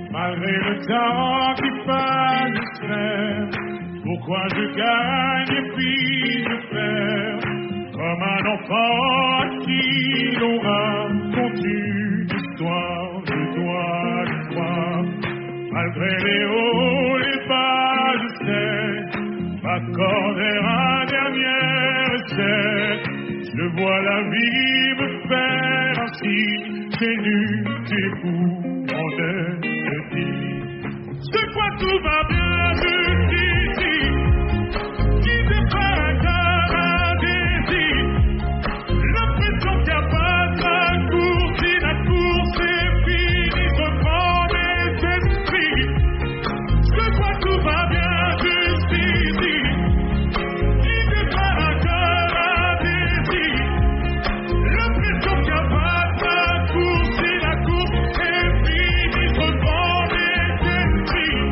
Malgré le temps qui passe, j'espère. Pourquoi je gagne et puis je perds? Comme un enfant à qui l'on raconte une histoire, je dois le croire. Malgré les hauts, les bas, je sais m'accorder un dernier essai. Je vois la vie me faire ainsi, j'ai nu debout en destin. Je crois tout va bien jusqu'ici, qui défend un cœur, un désir. L'impression qu'il n'y a pas de course, si la course est finie, je prends mes esprits. Je crois tout va bien jusqu'ici, qui défend un cœur, un désir. L'impression qu'il n'y a pas de course, si la course est finie, je prends mes esprits.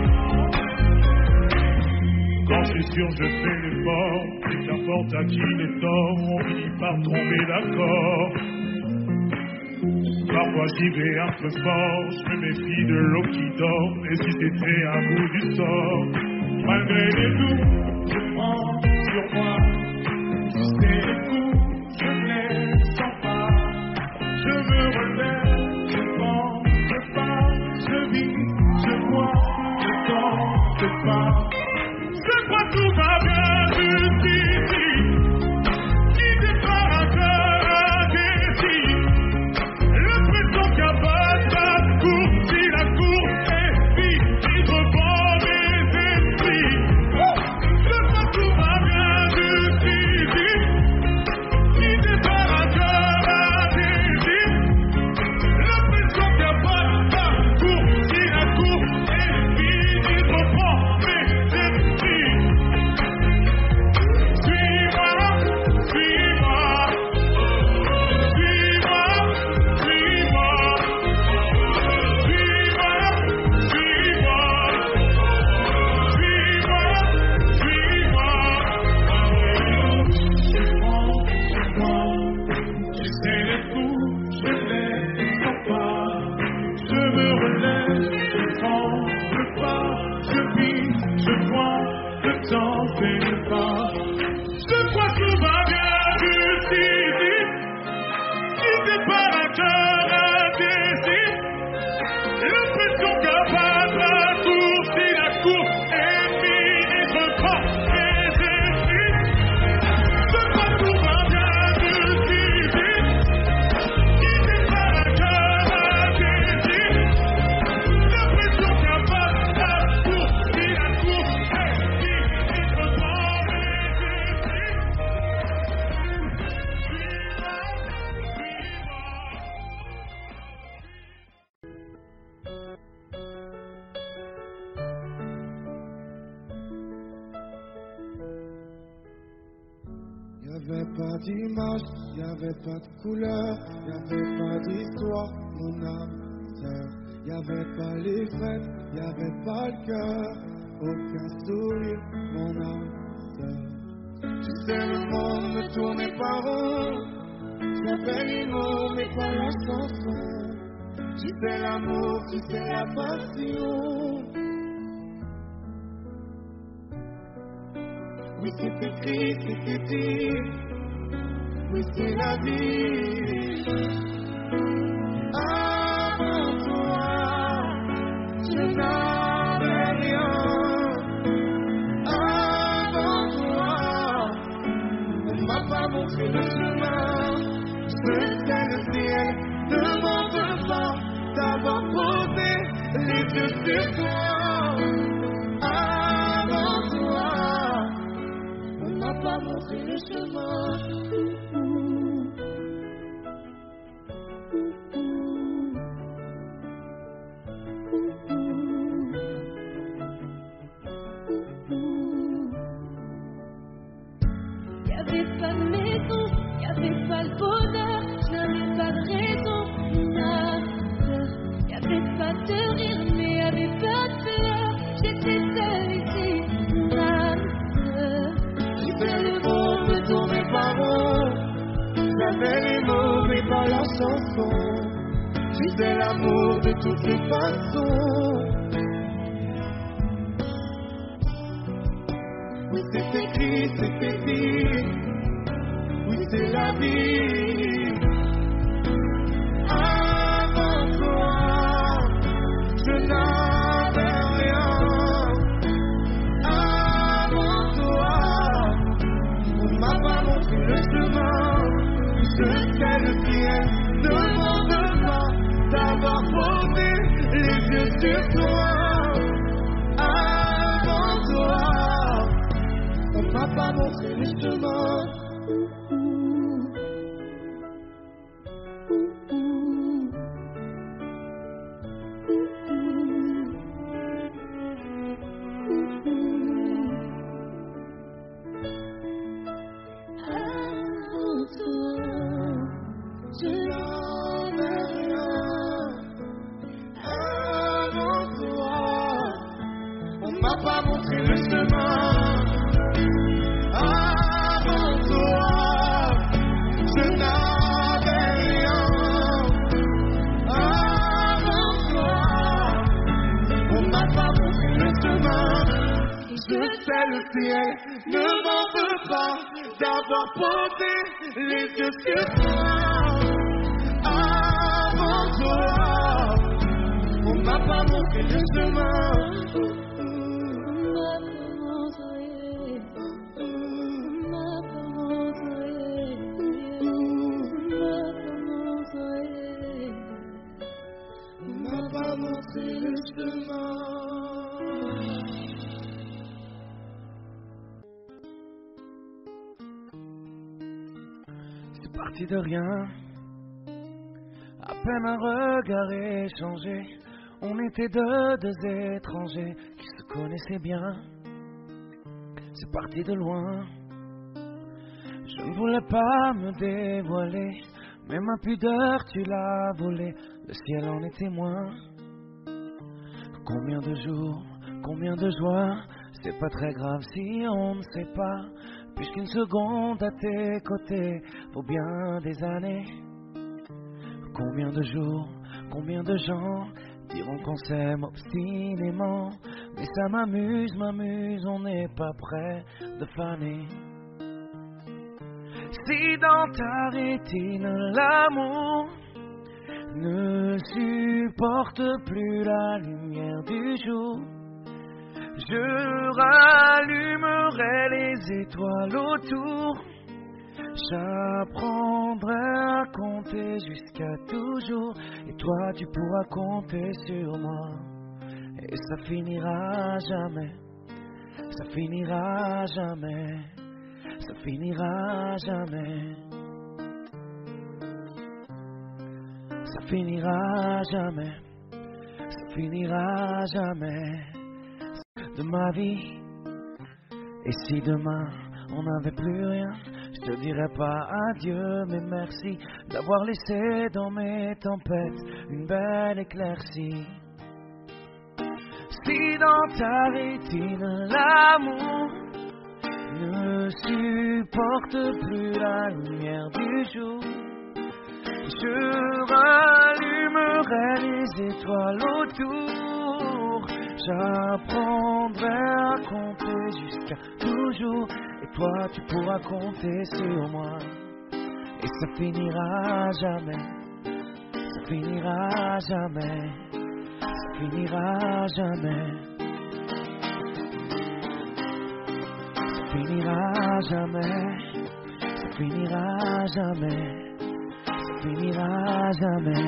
Quand c'est sûr, je fais l'effort, et qu'importe à qui les torts, on finit par tomber d'accord. Parfois j'y vais un peu fort, je me méfie de l'eau qui dort, et si c'était un bout du sort. Malgré les doutes, je prends sur moi, c'est les coups, je les sens pas. Je me relève, je prends, je pars, je vis, je vois, le temps se passe. Je crois que tout va bien jusqu'ici, qui défend un cœur, un désir. L'impression qu'il n'y a pas de course, si la course est finie, je reprends mes esprits. Je crois que tout va bien jusqu'ici, qui défend un cœur, un désir. L'impression qu'il n'y a pas de course, si la course est finie, je reprends mes esprits. Suis-moi, suis-moi, suis-moi, suis-moi, suis-moi, suis-moi, suis-moi, suis-moi. J'essaie les coups, je les sens pas. Je me relève, je prends le pas, je vis, je vois, le temps fait pas. Je crois que tout va bien jusqu'ici, qui départ un cœur, un désir. L'impression qu'il n'y a pas de course, si la course est finie, je prends mes esprits. Je crois que tout va bien jusqu'ici, qui départ un cœur, un désir. L'impression qu'il n'y a pas de course, si la course est finie, je prends mes esprits. Y'avait pas d'image, y'avait pas de couleur, y'avait pas d'histoire, mon âme sœur. Y'avait pas les fêtes, y'avait pas le cœur, aucun sourire, mon âme sœur. Tu sais, le monde ne tournait pas rond, j'avais les mots, mais pas la chanson. Tu sais l'amour, tu sais la passion. Oui, c'est écrit, c'est dit. Oui, c'est la vie. Avant toi, je n'avais rien. Avant toi, on ne m'a pas montré le chemin. Je sais le ciel ne m'en veut pas d'avoir posé les yeux sur toi. Avant toi, on m'a pas montré le chemin. Y'avait pas de maison, y'avait pas le bonheur, je n'avais pas de raison, y'avait pas de rire, mais y'avait pas de pleurs, j'étais seule ici, J'étais le monde ne tournait pas rond, j'avais les mots mais pas la chanson. Tu Oui, c'est l'amour de toutes les façons. Oui, c'est écrit, c'est écrit. Oui, c'est la vie. Avant toi, je n'avais rien. Avant toi, on m'a pas montré le chemin. Je sais le ciel ne m'en veut pas d'avoir posé les yeux sur toi. Avant toi, on m'a pas montré le chemin. Pas montré le chemin. Avant toi, je n'avais rien. Avant toi, on m'a pas montré le chemin. Je sais le ciel ne m'en veut pas d'avoir posé les yeux sur toi. Avant toi, on m'a pas montré le chemin. C'est parti de rien, à peine un regard échangé. On était deux étrangers qui se connaissaient bien. C'est parti de loin, je ne voulais pas me dévoiler, mais ma pudeur tu l'as volée, le ciel en est témoin. Combien de jours, combien de joies, c'est pas très grave si on ne sait pas, puisqu'une seconde à tes côtés vaut bien des années. Combien de jours, combien de gens diront qu'on s'aime obstinément, mais ça m'amuse, on n'est pas prêt de faner. Si dans ta rétine l'amour ne supporte plus la lumière du jour, je rallumerai les étoiles autour. J'apprendrai à compter jusqu'à toujours, et toi tu pourras compter sur moi. Et ça finira jamais, ça finira jamais, ça finira jamais. Ça finira jamais, ça finira jamais de ma vie. Et si demain on n'avait plus rien, je te dirais pas adieu mais merci d'avoir laissé dans mes tempêtes une belle éclaircie. Si dans ta rétine l'amour ne supporte plus la lumière du jour, je rallumerai les étoiles autour. J'apprendrai à compter jusqu'à toujours, et toi tu pourras compter sur moi. Et ça finira jamais, ça finira jamais, ça finira jamais, ça finira jamais, ça finira jamais, ça finira jamais.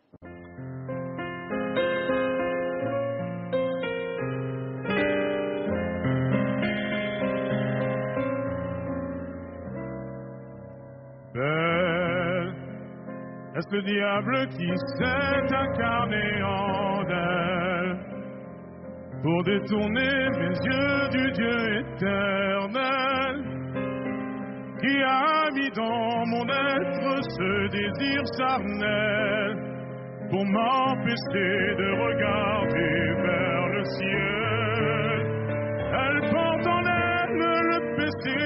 Est-ce le diable qui s'est incarné en elle pour détourner mes yeux du Dieu éternel, qui a mis dans mon être ce désir charnel pour m'empêcher de regarder vers le ciel? Elle porte en elle le péché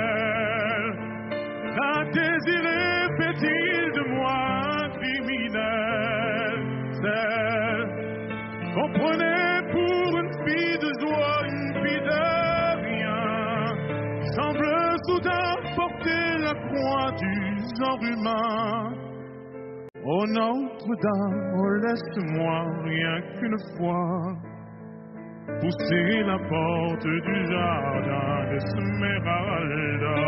originel, la désirée fait-il de moi un criminel? prenait pour une fille de joie, une fille de rien, qui semble soudain porter la croix du genre humain. Oh Notre-Dame, oh laisse-moi rien qu'une fois pousser la porte du jardin d'Esmeralda.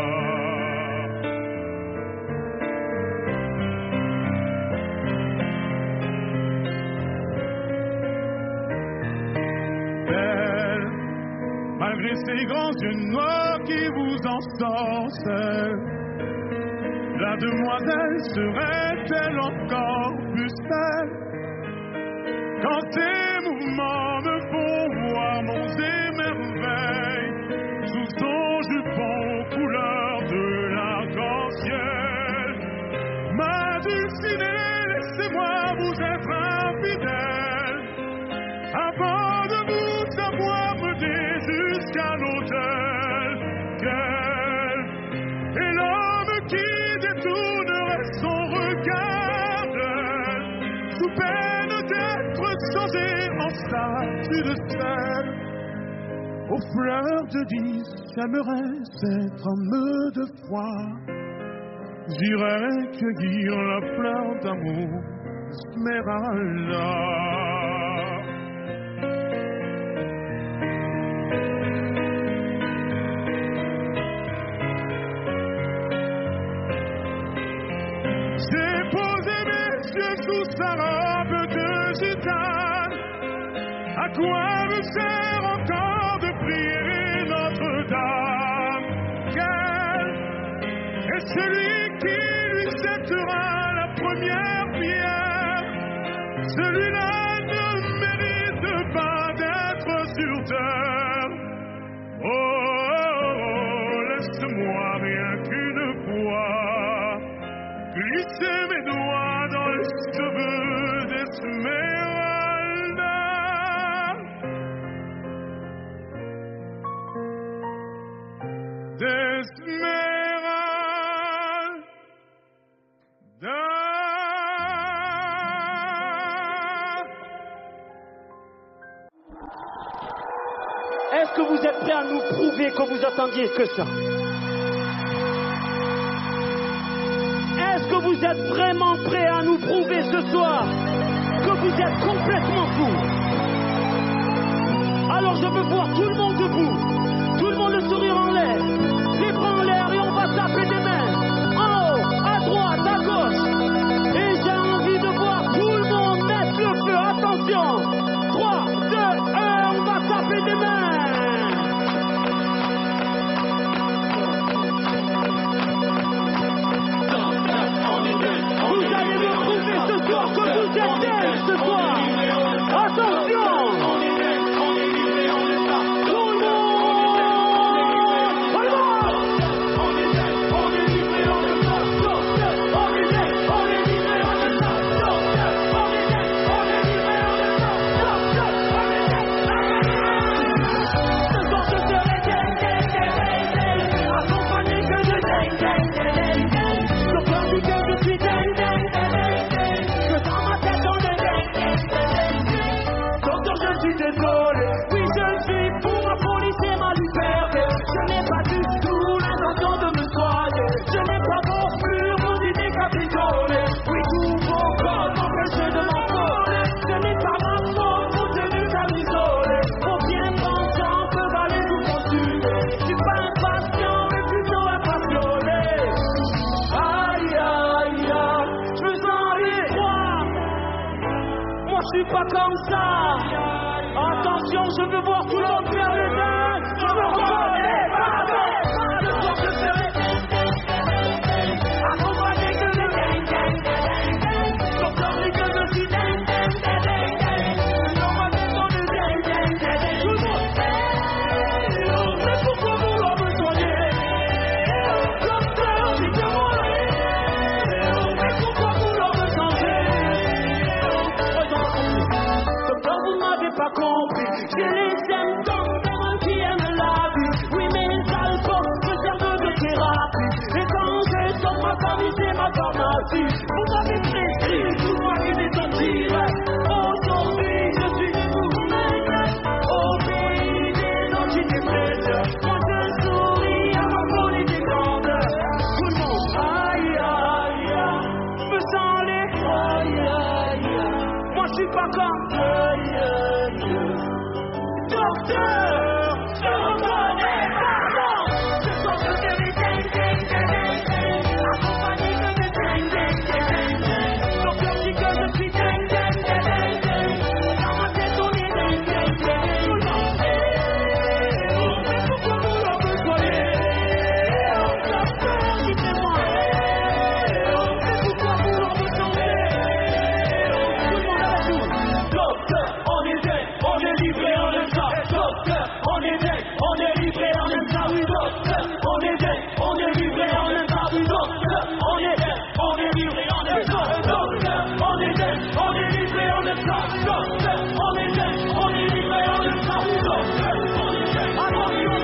Elle, malgré ses grands yeux noirs qui vous ensorcellent, la demoiselle serait-elle encore plus belle quand ses mouvements me font voir monts et merveilles sous son jupon couleur de l'arc-en-ciel? Ma Dulcinée, laissez-moi vous être infidèle avant de vous savoir mener jusqu'à l'autel. Quel est l'homme qui détournerait son regard sous peine d'être changé en statue de sel? Aux fleurs de lys, j'aimerais cet homme de foi. J'irai cueillir la fleur d'amour, Esmeralda. J'ai posé mes yeux sous sa robe de gitane. À quoi me sert encore de prier Notre-Dame? Quel est celui qui lui jettera la première pierre? Celui-là ne mérite pas d'être sur terre. Oh, oh, oh, laisse-moi rien qu'une fois glisser mes doigts dans les cheveux d'Esmeralda. D'Esmeralda. Est-ce que vous êtes prêts à nous prouver que vous attendiez que ça? Est-ce que vous êtes vraiment prêts à nous prouver ce soir que vous êtes complètement fous? Alors je veux voir tout le monde debout, tout le monde le sourire en l'air, les bras en l'air et on va taper des mains, en haut, à droite, à gauche. Et j'ai envie de voir tout le monde mettre le feu, attention, 3, 2, 1, on va taper des mains. Vous allez me prouver ce soir que vous êtes elle ce soir. Attention. Tout le pas comme ça. Attention, je veux voir tout le monde faire le dingue. Je veux voir les bavés. Le soir je serai accompagné que de ding ding ding ding. J'entendrai que je suis ding ding ding ding. On va mettre dans le ding ding ding. Tout le monde mais pourquoi vouloir me soigner? Docteur, dites-moi. Mais pourquoi vouloir me changer? Docteur, vous m'avez pas compris. J'ai les symptômes des gens qui aiment la vie. pas comme Dieu. Docteur, je reconnais pardon. Ce soir je te dis ding ding ding ding. Accompagné de mes ding ding ding ding. Docteur dit que je suis ding ding ding ding. Dans ma tête on est ding ding ding. Tout le monde dit, mais pourquoi vous leur besognez? Docteur, dites-moi, mais pourquoi vous leur besognez? Tout le monde avec nous. Docteur, on est dead, on est livré, on aime ça. Docteur, on est dead, on est livré, on aime ça. Oui, docteur, on est dead, on est livré, on aime ça. Oui, docteur, on est dead, on est livré, on aime ça. Docteur, on est dead, on est livré, on aime ça. Docteur, on est dead, on est livré, on aime ça. Oui, docteur, on est dead. Attention,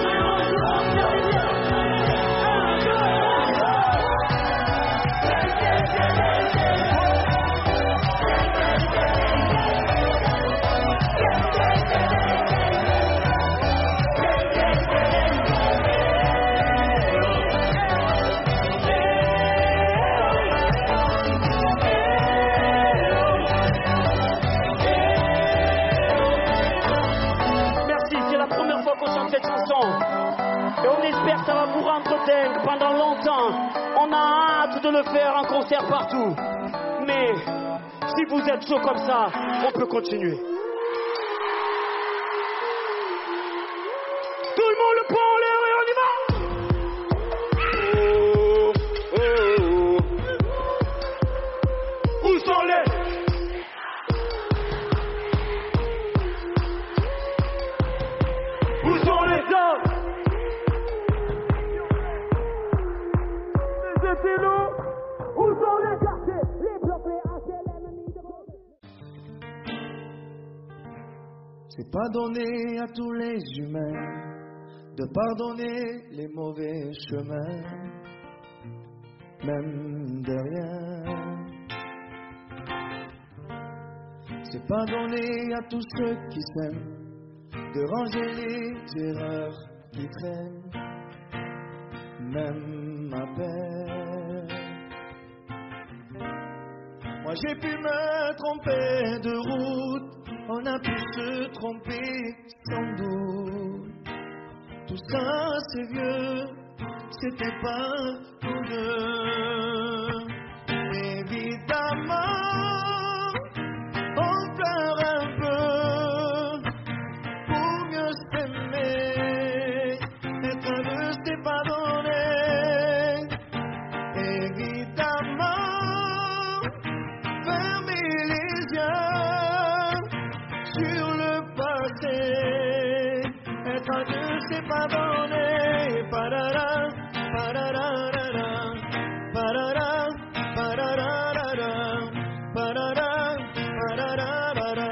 merci, c'est la première fois qu'on chante cette chanson. Et on espère que ça va vous rendre dingue pendant longtemps. On a hâte de le faire en concert partout. Mais si vous êtes chaud comme ça, on peut continuer. Tout le monde le prend en l'air et on y va. Où sont les... Où sont les hommes? Les étélos? Où sont les quartiers? Les blocs, les HLM, C'est pas donné à tous les humains de pardonner les mauvais chemins, même de rien. C'est pas donné à tous ceux qui s'aiment de ranger les erreurs qui traînent, même à peine. Moi j'ai pu me tromper de route, on a pu se tromper sans doute. Tout ça c'est vieux, c'était pas nous deux. Évidemment, on pleure un peu pour mieux s'aimer. Être heureux c'est pardonner. Évidemment, fermer les yeux sur le passé. Être heureux c'est pardonner. Parara, pararara, parara, pararara, parara, pararara.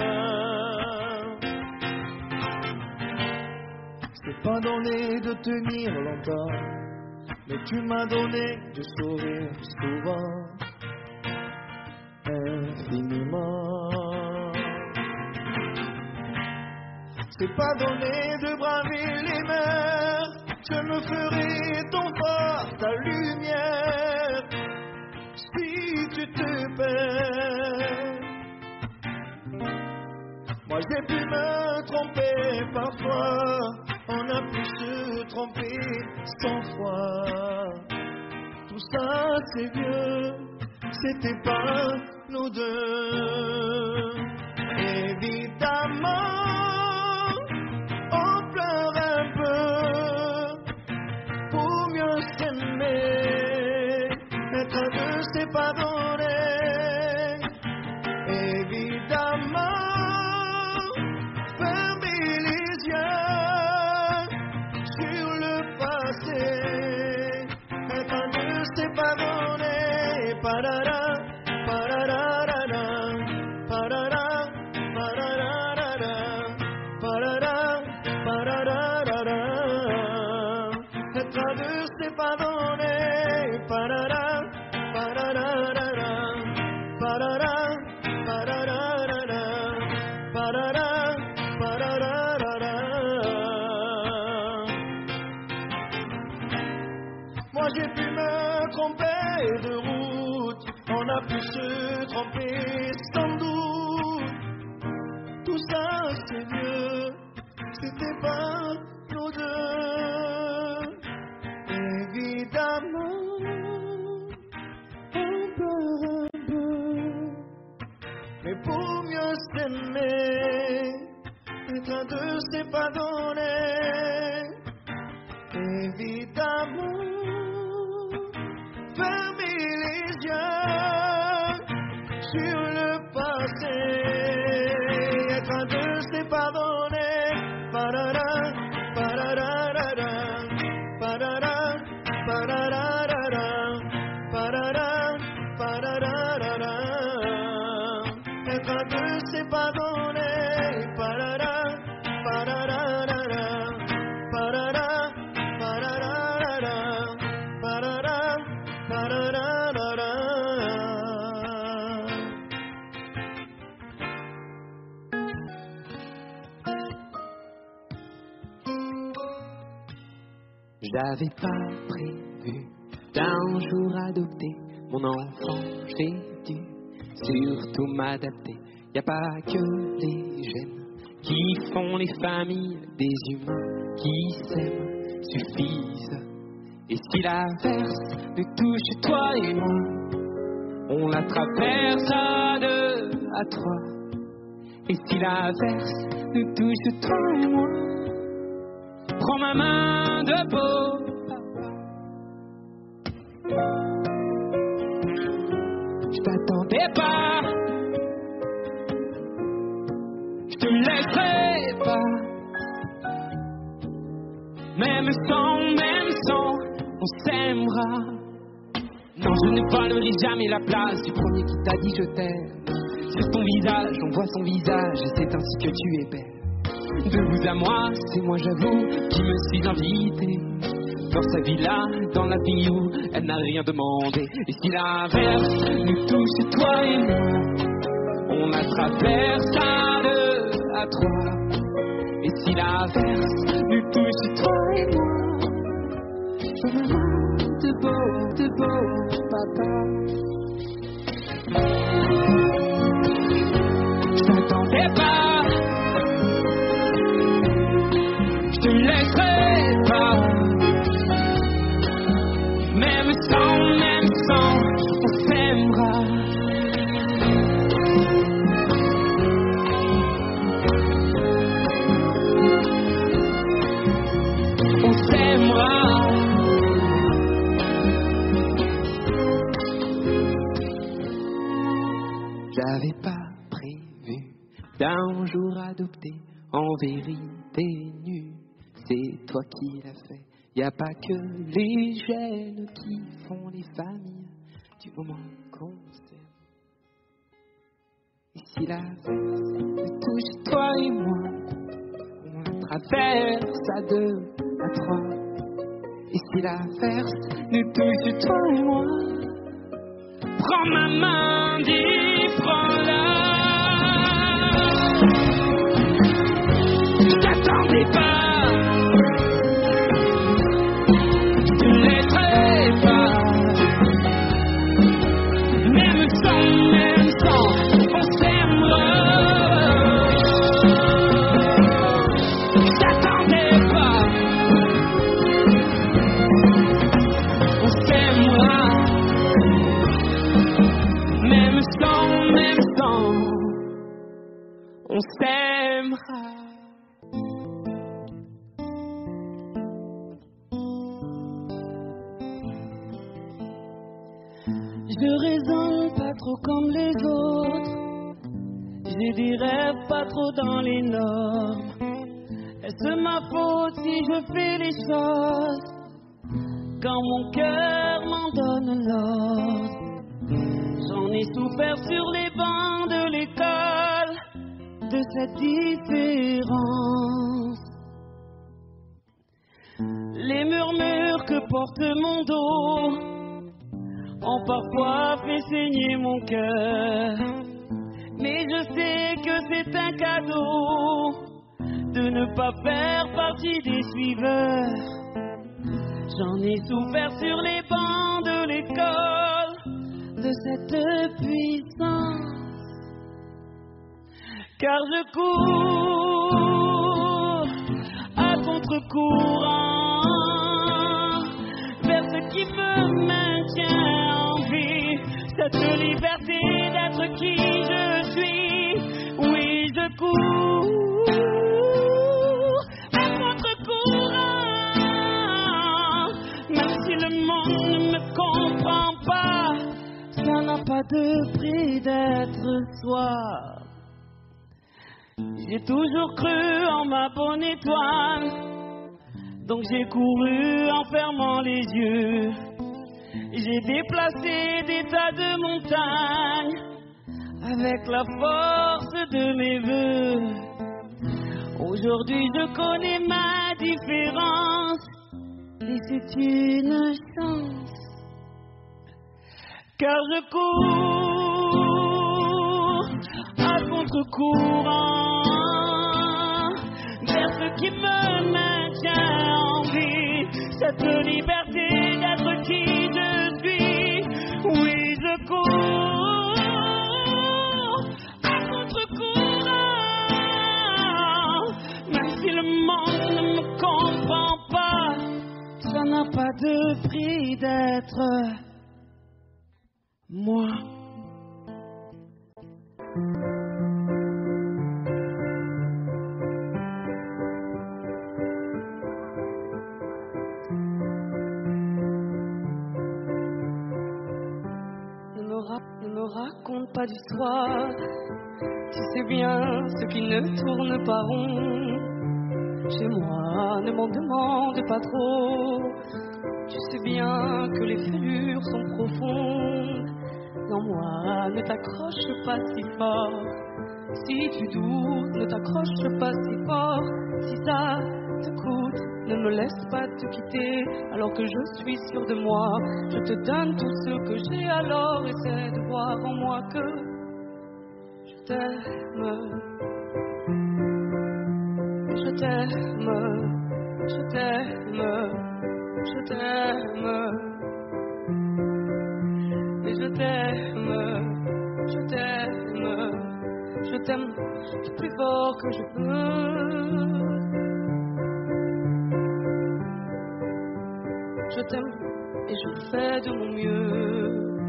C'est pas donné de tenir longtemps, mais tu m'as donné de sourire souvent, infiniment. C'est pas donné de braver les mers, je me ferai ton phare, ta lumière, si tu te perds. Moi j'ai pu me tromper parfois, on a pu se tromper 100 fois. Tout ça c'est vieux, c'était pas nous deux. Évidemment, on pleure un peu pour mieux s'aimer. Être à deux c'est pardonner. Évidemment, fermer les yeux sur le passé. Être à deux c'est pardonner. Parara, pararara, parara, pararara, parara, pararara. Être à deux c'est pardonner. Parara, pararara, parara, pararara, parara, pararara. Moi j'ai pu me tromper de route, on a pu se tromper sans doute. tout ça c'est mieux. C'était pas nos deux. Évidemment, un peu. Mais pour mieux s'aimer, être à deux c'est pas donné. Évidemment, fermer les yeux sur le passé. Être à deux c'est pas donné. Parara, pararara, parara, pararara, parara, pararara. Être à deux c'est pas donné. Parara, pararara, parara, pararara, parara, pararara. J'avais pas prévu d'un jour adopter mon enfant, j'ai dû surtout m'adapter. Y a pas que les gènes qui font les familles, des humains qui s'aiment suffisent. Et si l'averse nous touche toi et moi, on la traverse à deux, à trois. Et si l'averse nous touche toi et moi, prends ma main de beau papa. Je t'attendais pas, je te laisserai pas. Même sans, on s'aimera. Non, je ne volerai jamais la place du premier qui t'a dit je t'aime. Sur ton visage, on voit son visage et c'est ainsi que tu es belle. De vous à moi, c'est moi j'avoue qui me suis invité dans sa villa, dans la vie où elle n'a rien demandé. Et si l'averse nous touche toi et moi, on la traverse à deux, à trois. Et si l'averse nous touche toi et moi, je me rends de beau papa. Je t'attendais pas, je te laisserai pas. Même sans, on s'aimera. On s'aimera. J'avais pas prévu d'un jour adopter en vérité nue. C'est toi qui l'as fait. Y a pas que les gènes qui font les familles du moment qu'on s'aime. Et si l'averse nous touche toi et moi, on la traverse à deux, à trois. Et si l'averse nous touche toi et moi, prends ma main, dis prends-la. Je t'attendais pas, je te laisserai pas. Même sans, on s'aimera. Je t'attendais pas, on s'aimera. Même sans, on s'aimera. Je raisonne pas trop comme les autres. J'ai des rêves pas trop dans les normes. Est-ce ma faute si je fais les choses quand mon cœur m'en donne l'ordre? J'en ai souffert sur les bancs de l'école de cette différence. Les murmures que porte mon dos ont parfois fait saigner mon cœur. Mais je sais que c'est un cadeau de ne pas faire partie des suiveurs. J'en ai souffert sur les bancs de l'école de cette puissance. car je cours à contre-courant vers ce qui me maintient en vie, cette liberté d'être qui je suis. Oui, je cours à contre-courant, même si le monde ne me comprend pas, ça n'a pas de prix d'être soi. J'ai toujours cru en ma bonne étoile, donc j'ai couru en fermant les yeux. J'ai déplacé des tas de montagnes avec la force de mes vœux. Aujourd'hui je connais ma différence et c'est une chance, car je cours à contre-courant vers ce qui me maintient en vie, cette liberté d'être qui je suis. Oui, je cours à contre-courant, même si le monde ne me comprend pas, ça n'a pas de prix d'être moi. Ne me raconte pas d'histoire, tu sais bien ce qui ne tourne pas rond. Chez moi, ne m'en demande pas trop, tu sais bien que les fêlures sont profondes. Dans moi, ne t'accroche pas si fort, si tu doutes, ne t'accroche pas si fort. Si ça te coûte, ne me laisse pas te quitter, alors que je suis sûre de moi. Je te donne tout ce que j'ai, alors essaie de voir en moi que je t'aime. Je t'aime, je t'aime, je t'aime. Et je t'aime, je t'aime, je t'aime du plus fort que je peux. Je t'aime et je fais de mon mieux.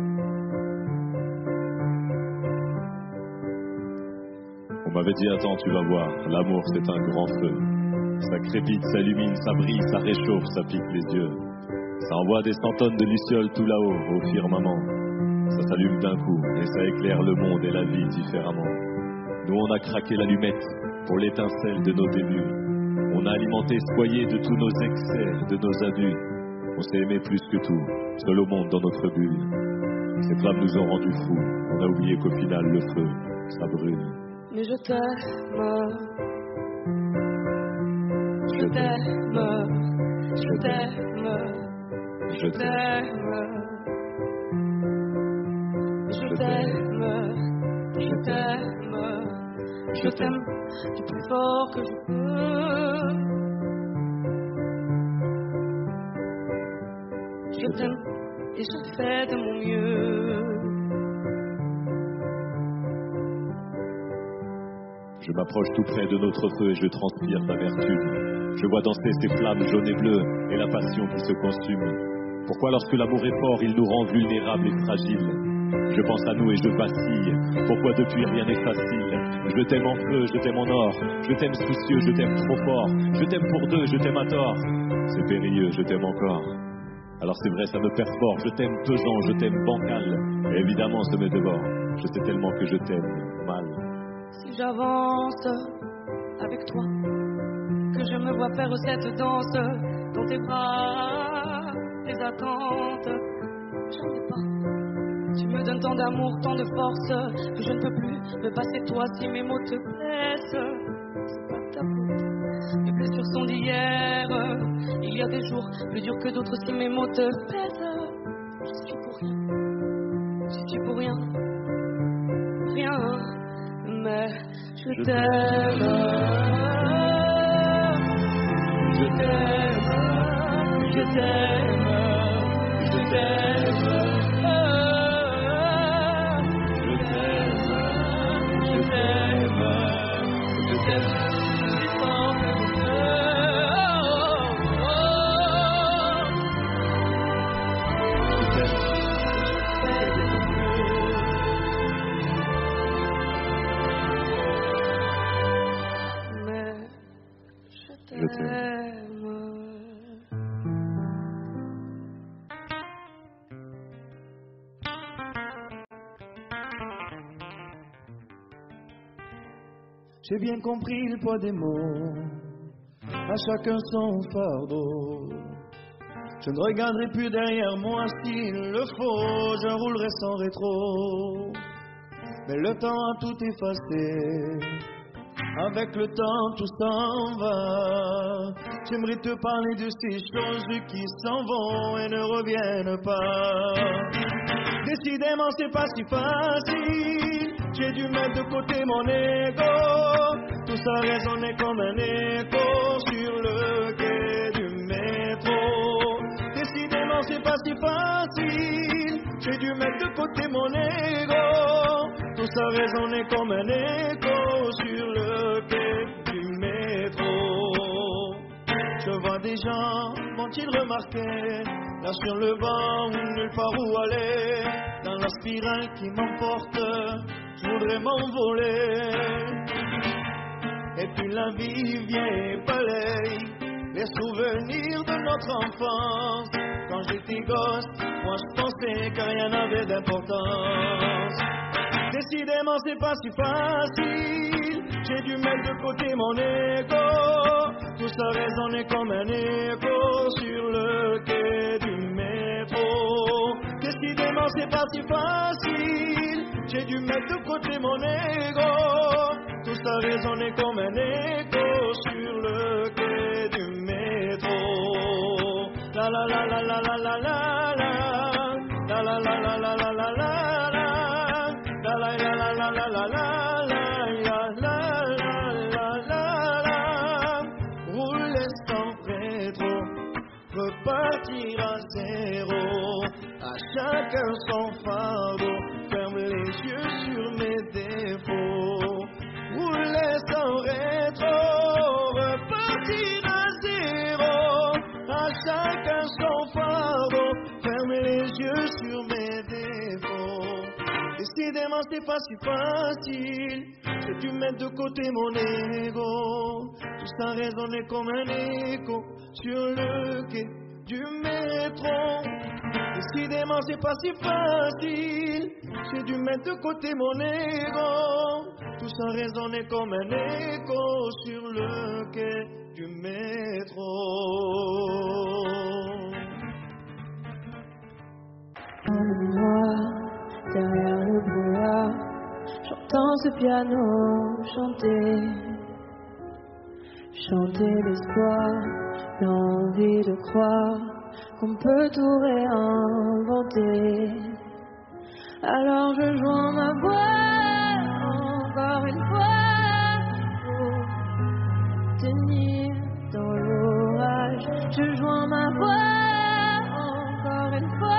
On m'avait dit attends, tu vas voir, l'amour c'est un grand feu. Ça crépite, ça illumine, ça brille, ça réchauffe, ça pique les yeux. Ça envoie des centaines de lucioles tout là-haut, au firmament. Ça s'allume d'un coup et ça éclaire le monde et la vie différemment. Nous on a craqué l'allumette pour l'étincelle de nos débuts. On a alimenté ce foyer de tous nos excès, de nos abus. On s'est aimé plus que tout, seul au monde dans notre bulle. Ces flammes nous ont rendus fous, on a oublié qu'au final le feu, ça brûle. Mais je t'aime, je t'aime, je t'aime, je t'aime, je t'aime, je t'aime, je t'aime du plus fort que je peux. Je t'aime et je fais de mon mieux. Je m'approche tout près de notre feu et je transpire d'amertume. Je vois danser ces flammes jaunes et bleues et la passion qui se consume. Pourquoi lorsque l'amour est fort, il nous rend vulnérables et fragiles? Je pense à nous et je vacille. Pourquoi depuis rien n'est facile? Je t'aime en feu, je t'aime en or. Je t'aime soucieux, je t'aime trop fort. Je t'aime pour deux, je t'aime à tort. C'est périlleux, je t'aime encore. Alors c'est vrai, ça me perfore. Je t'aime pesant, je t'aime bancal. Et évidemment, ça me dévore. Je sais tellement que je t'aime mal. Si j'avance avec toi, que je me vois faire cette danse dans tes bras, tes attentes, j'en ai pas. Tu me donnes tant d'amour, tant de force, que je ne peux plus me passer de toi si mes mots te blessent. C'est pas ta faute, mes blessures sont d'hier. Il y a des jours plus durs que d'autres si mes mots te pèsent. Je suis pour rien, je suis pour rien, rien. Mais je t'aime, je t'aime, je t'aime, je t'aime, je t'aime, je t'aime. je t'aime. J'ai bien compris le poids des mots, à chacun son fardeau. Je ne regarderai plus derrière moi s'il le faut, je roulerai sans rétro. Mais le temps a tout effacé, avec le temps tout s'en va. J'aimerais te parler de ces choses qui s'en vont et ne reviennent pas. Décidément c'est pas si facile, j'ai dû mettre de côté mon ego. Tout ça résonnait comme un écho sur le quai du métro. Décidément c'est pas si facile, j'ai dû mettre de côté mon ego. Tout ça résonnait comme un écho sur le quai du métro. Je vois des gens, vont-ils remarquer, là sur le banc, nulle part où aller, dans la spirale qui m'emporte, je voudrais m'envoler. Et puis la vie vient et balaye les souvenirs de notre enfance. Quand j'étais gosse, moi je pensais que rien n'avait d'importance. Décidément c'est pas si facile, j'ai dû mettre de côté mon ego. Tout ça résonnait comme un écho sur le quai du métro. Décidément c'est pas si facile, j'ai dû mettre de côté mon ego. Tout ça résonnait comme un écho sur le quai du métro. La la la la la la la la la la la la la la la la la. La la la la la la la la la. Rouler sans rétro, repartir à zéro. À chacun son fardeau, ferme les yeux sur mes défauts. Rouler sans rétro, repartir à zéro. À chacun son fardeau, ferme les yeux sur mes défauts. Décidément c'est pas si facile, j'ai dû mettre de côté mon ego. Tout ça résonnait comme un écho sur le quai du métro. Décidément c'est pas si facile, j'ai dû mettre de côté mon ego. Tout ça résonnait comme un écho sur le quai du métro. Derrière le brouillard, j'entends ce piano chanter, chanter l'espoir, l'envie de croire qu'on peut tout réinventer. Alors je joins ma voix encore une fois pour tenir dans l'orage. Je joins ma voix encore une fois.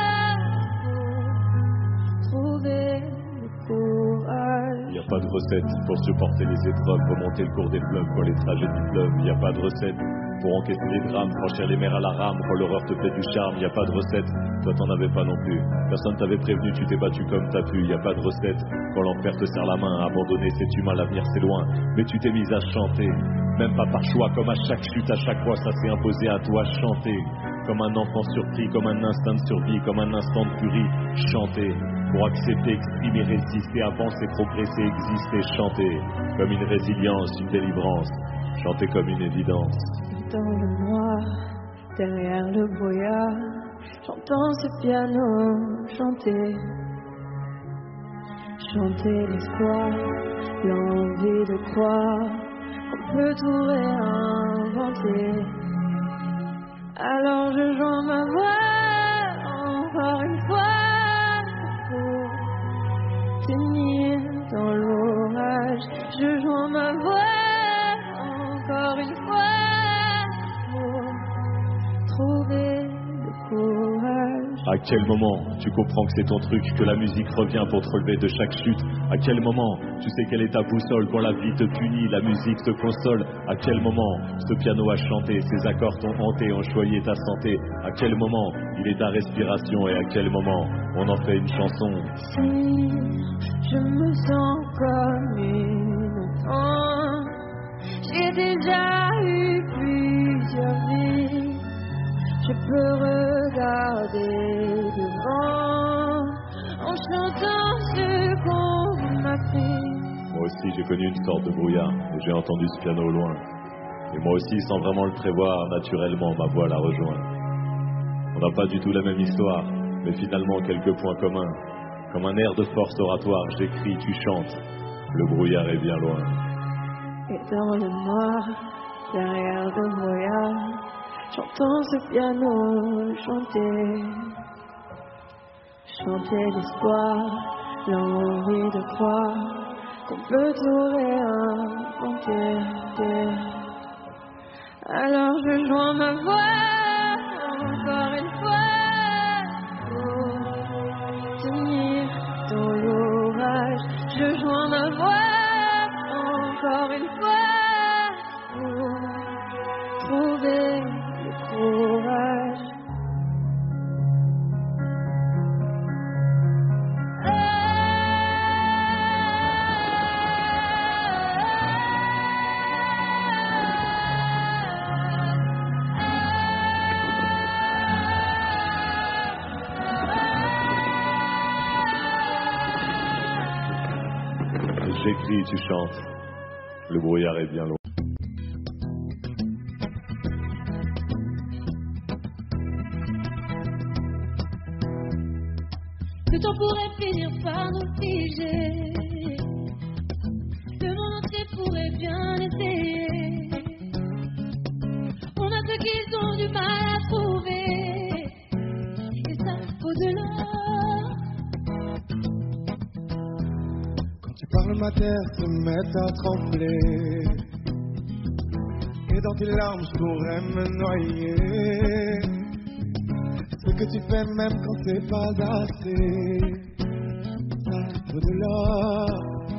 Y a pas de recette pour supporter les épreuves, remonter le cours des fleuves quand les tragédies pleuvent. Y a pas de recette pour encaisser les drames, franchir les mers à la rame quand l'horreur te fait du charme. Y a pas de recette, toi t'en avais pas non plus. Personne t'avait prévenu, tu t'es battu comme t'as pu. Y a pas de recette quand l'enfer te serre la main. Abandonner c'est humain, l'avenir c'est loin. Mais tu t'es mise à chanter, même pas par choix. Comme à chaque chute, à chaque fois ça s'est imposé à toi. Chanter comme un enfant surpris, comme un instinct de survie, comme un instant de furie. Chanter pour accepter, exprimer, résister, avancer, progresser, exister. Chanter comme une résilience, une délivrance. Chanter comme une évidence. Dans le noir, derrière le brouillard, j'entends ce piano chanter, chanter l'espoir, l'envie de croire qu'on peut tout réinventer. Alors je joins ma voix encore une fois pour tenir dans l'orage. Je joins ma voix encore une fois pour trouver le courage. À quel moment tu comprends que c'est ton truc, que la musique revient pour te relever de chaque chute? À quel moment tu sais quelle est ta boussole quand la vie te punit, la musique te console? À quel moment ce piano a chanté, ses accords t'ont hanté, ont choyé ta santé? À quel moment il est ta respiration et à quel moment on en fait une chanson? Si je me sens comme une enfant, j'ai déjà eu plus aussi, j'ai connu une sorte de brouillard et j'ai entendu ce piano au loin. Et moi aussi, sans vraiment le prévoir, naturellement, ma voix la rejoint. On n'a pas du tout la même histoire, mais finalement quelques points communs. Comme un air de force oratoire, j'écris, tu chantes. Le brouillard est bien loin. Et dans le noir, derrière le brouillard, j'entends ce piano chanter. Chanter l'espoir, l'envie de croire qu'on peut tout réinventer. Alors je joins ma voix encore une fois pour tenir dans l'orage. Je joins ma voix encore une fois pour trouver le courage. J'écris, tu chantes. Le brouillard est bien loin. Le temps pourrait finir par nous figer. Le monde entier pourrait bien essayer. On a ceux qui ont du mal à trouver. Et ça, au-delà. Tu parles, ma terre se met à trembler. Et dans tes larmes, je pourrais me noyer. Ce que tu fais même quand c'est pas assez, ça au-delà.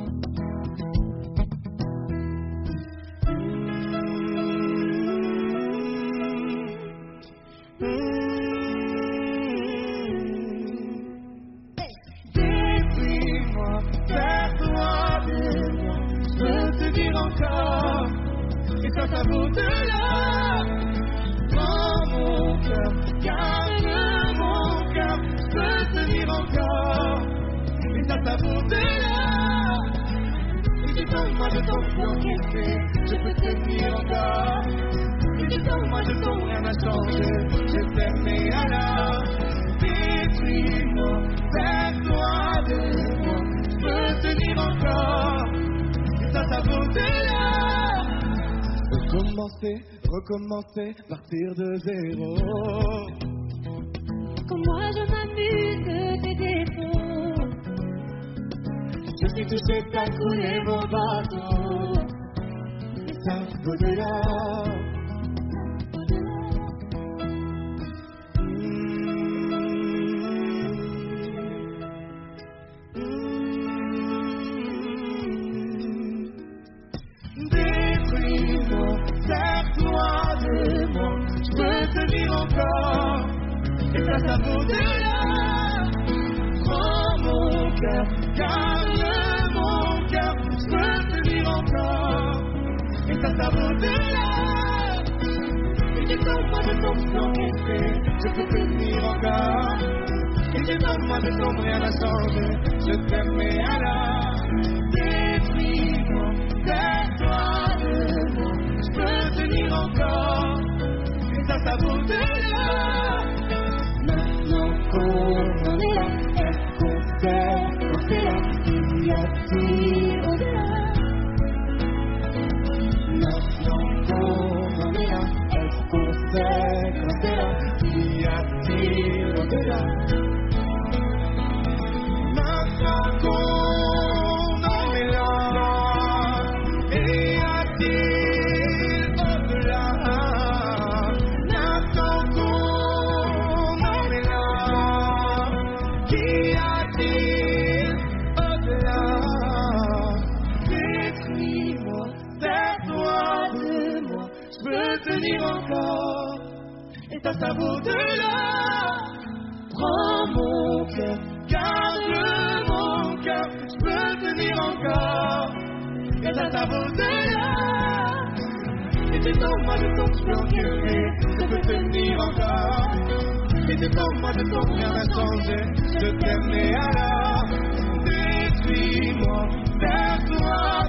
Détruis-moi, perds-toi de moi. Je peux te dire encore, et ça vaut au-delà. Prends mon cœur, garde mon cœur. Je peux te dire encore, et ça vaut au-delà. Et du temps, moi je t'en peux encaisser. Je peux te dire encore, et du temps, moi je t'en rien à changer. Je t'aime et alors, détruis-moi, perds-toi de moi. Je peux te dire encore, et ça vaut au-delà. Recommencer, recommencer, partir de zéro. Comme moi je m'amuse de tes défauts. Je suis touché, t'as coulé mon bateau. Et ça vaut au-delà. Détruis-moi, sers-toi de moi. Je peux te dire encore, et ça vaut au-delà. Prends mon cœur, garde mon cœur. Je peux te dire encore, et ça vaut au-delà. Et du temps, moi je tombe sans rester. Je peux te dire encore, et du temps, moi je tombe rien à changer. Je t'aime et alors, détruis-moi, sers-toi de moi. Je peux te dire encore, et ça vaut au-delà. Maintenant qu'on en est là, est-ce qu'on sait quand c'est là? Y a-t-il au-delà? Maintenant qu'on en est là, est-ce qu'on sait quand c'est là? Y a-t-il au-delà? Maintenant qu'on en est là, et y a-t-il au-delà? Maintenant qu'on en est là, qu'y a-t-il au-delà? Détruis-moi, sers-toi de moi. Je peux te dire encore, et ça vaut au-delà. Prends mon cœur, garde mon cœur. Je peux te dire encore, et ça vaut au-delà. Et du temps, moi je tombe, je peux encaisser. Je peux te dire encore, et du temps, moi je tombe, rien à changer. Je t'aime et alors, détruis-moi, perds-toi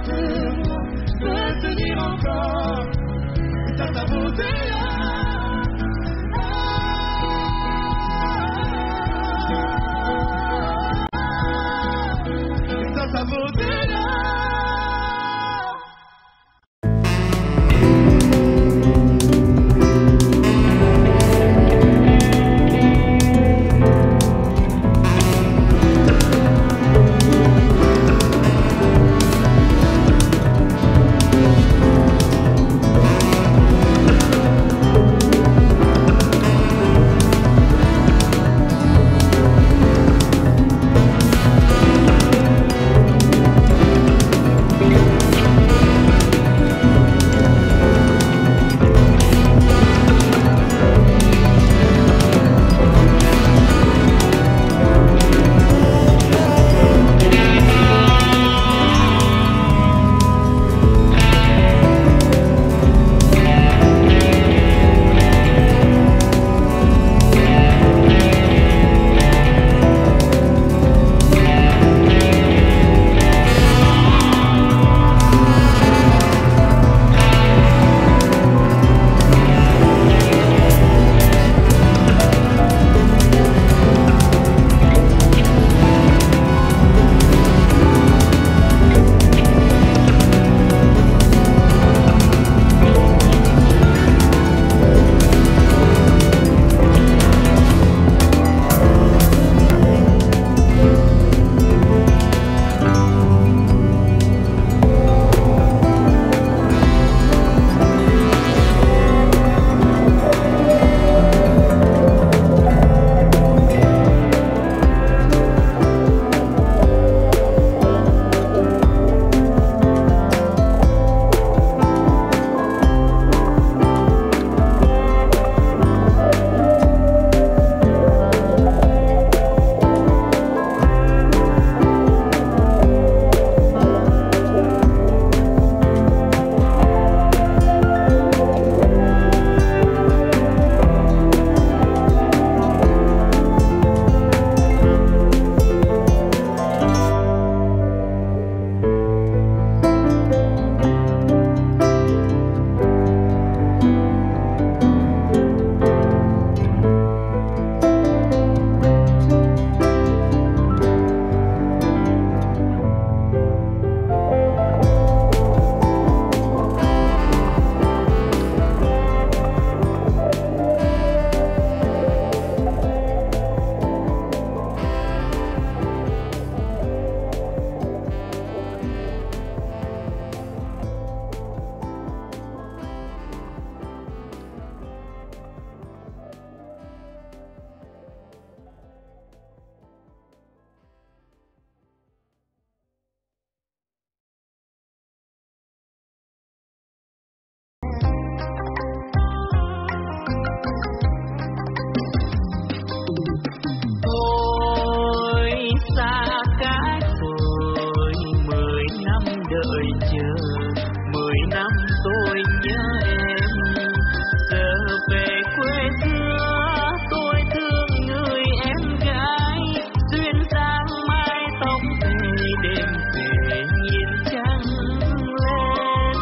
đợi chờ 10 năm tôi nhớ em giờ về quê xưa tôi thương người em gái duyên dáng mái tóc về đêm về nhìn trăng lên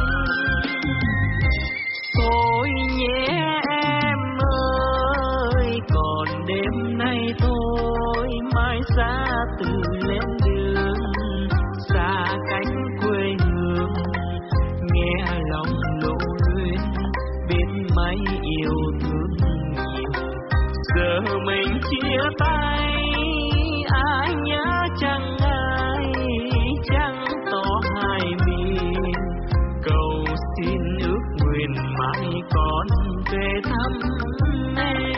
thôi nhé em ơi còn đêm nay tôi mai xa từ lên đường xa cánh quê hương nghe lòng lưu luyến biết mấy yêu thương nhiều giờ mình chia tay ai nhớ chẳng ai chẳng tỏ hai miền cầu xin ước nguyện mãi còn về thăm em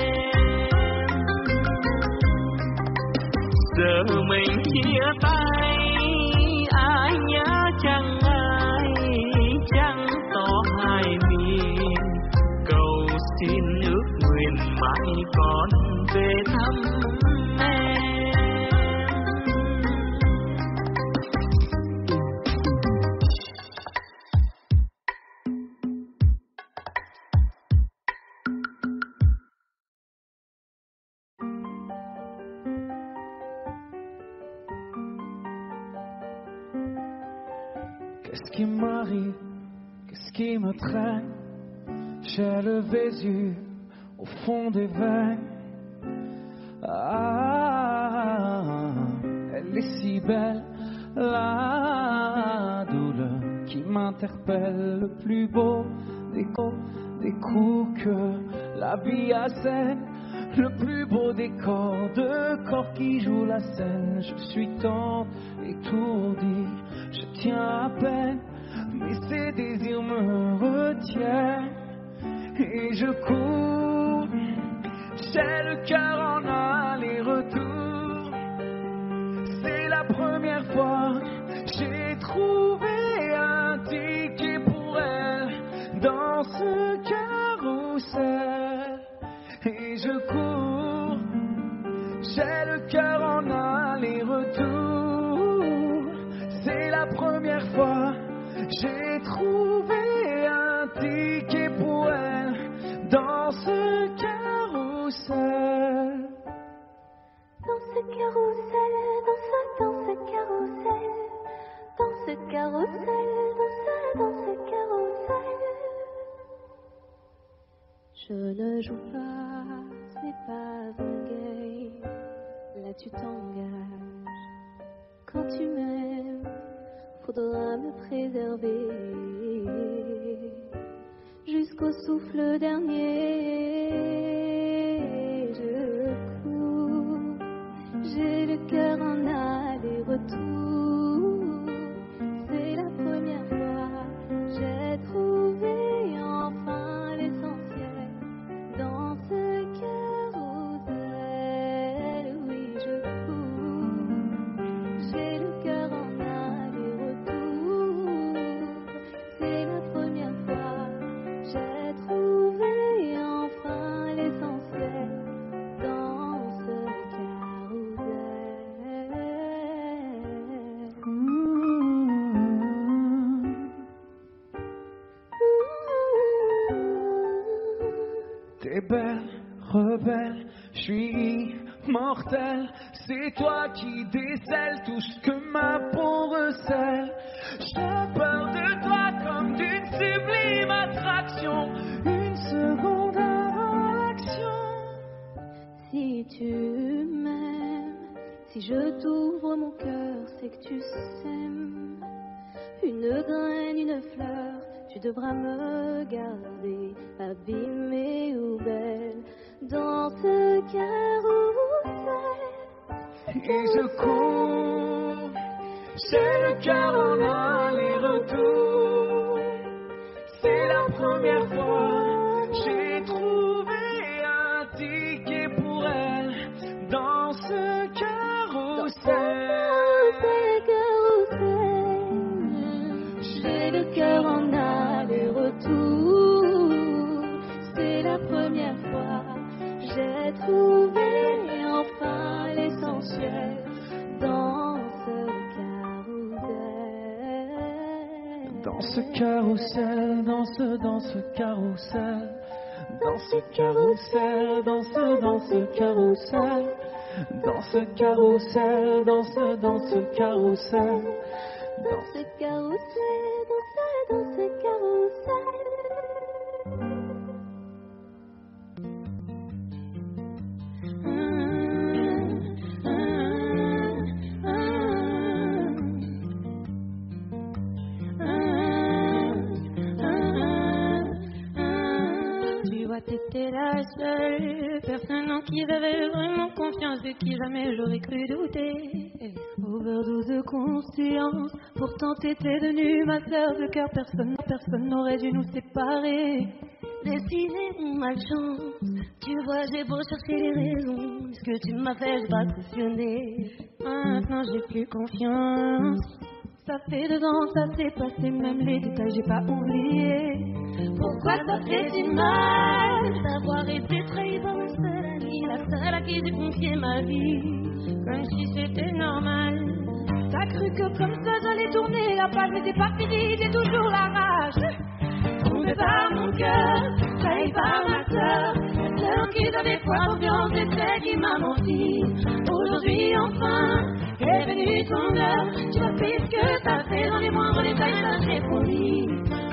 giờ mình chia tay ai nhớ chẳng ai chẳng tỏ hai miền cầu xin ước nguyện mãi còn về thăm em. Qu'est-ce qui m'arrive? Qu'est-ce qui me traîne? J'ai le Vésuve au fond des veines. Ah, elle est si belle, la douleur qui m'interpelle. Le plus beau des coups que la vie assène. Le plus beau des corps, de corps qui jouent la scène. Je suis tant étourdi, je tiens à peine, mais ces désirs me retiennent. Et je cours, j'ai le cœur en aller-retour. C'est la première fois, j'ai trouvé un ticket pour elle dans ce carrousel. Et je cours, j'ai le cœur en aller-retour. C'est la première fois, j'ai trouvé un ticket pour elle dans ce carrousel. Dans ce carrousel, dans ce carrousel, dans ce carrousel, dans ce carrousel. Je ne joue pas, ce n'est pas un game. Là tu t'engages. Quand tu m'aimes, faudra me préserver jusqu'au souffle dernier. Je cours, j'ai le cœur en aller-retour. C'est la première fois, j'ai trouvé enfin l'essentiel dans ce carrousel. Oui, je cours, j'ai le cœur en aller-retour. C'est la première fois, j'ai trouvé enfin l'essentiel dans ce carrousel. T'es belle, rebelle, je suis immortel. C'est toi qui décèles tout ce que ma peau recèle. J'ai peur de toi comme d'une sublime attraction. Une seconde avant l'action. Si tu m'aimes, si je t'ouvre mon cœur, c'est que tu sèmes une graine, une fleur. Tu devras me garder abîmée ou belle dans ce carrousel. Et je cours, j'ai le cœur en aller-retour. C'est la première fois, j'ai trouvé un ticket pour elle dans ce carrousel. J'ai le cœur en aller-retour. C'est la première fois, j'ai trouvé enfin l'essentiel dans ce carrousel. Dans ce carrousel, dans ce carrousel, dans ce carrousel, dans ce carrousel, dans ce carrousel, dans ce carrousel, Dans ce carrousel, dans ce carrousel. Tu vois, t'étais la seule personne en qui j'avais vraiment confiance, de qui jamais j'aurais cru douter. Overdose de conscience, pourtant t'étais devenue ma sœur de cœur, personne n'aurait dû nous séparer. Destiné ou malchance, tu vois, j'ai beau chercher les raisons, ce que tu m'as fait, j'ai pas cautionné. Maintenant j'ai plus confiance. Ça fait 2 ans, ça s'est passé, même les détails j'ai pas oublié. Pourquoi ça fait si mal d'avoir été trahi par mon seul ami, la seule à qui j'ai confié ma vie, Comme si c'était normal. T'as cru que comme ça j'allais tourner la page, mais c'est pas fini, j'ai toujours la rage. trompé par mon cœur, trahi par ma sœur, celle en qui j'avais foi, confiance, et celle qui m'a menti. Aujourd'hui enfin est venue ton heure, tu m'as fait ce que t'as fait dans les moindres détails, ça j'ai promis.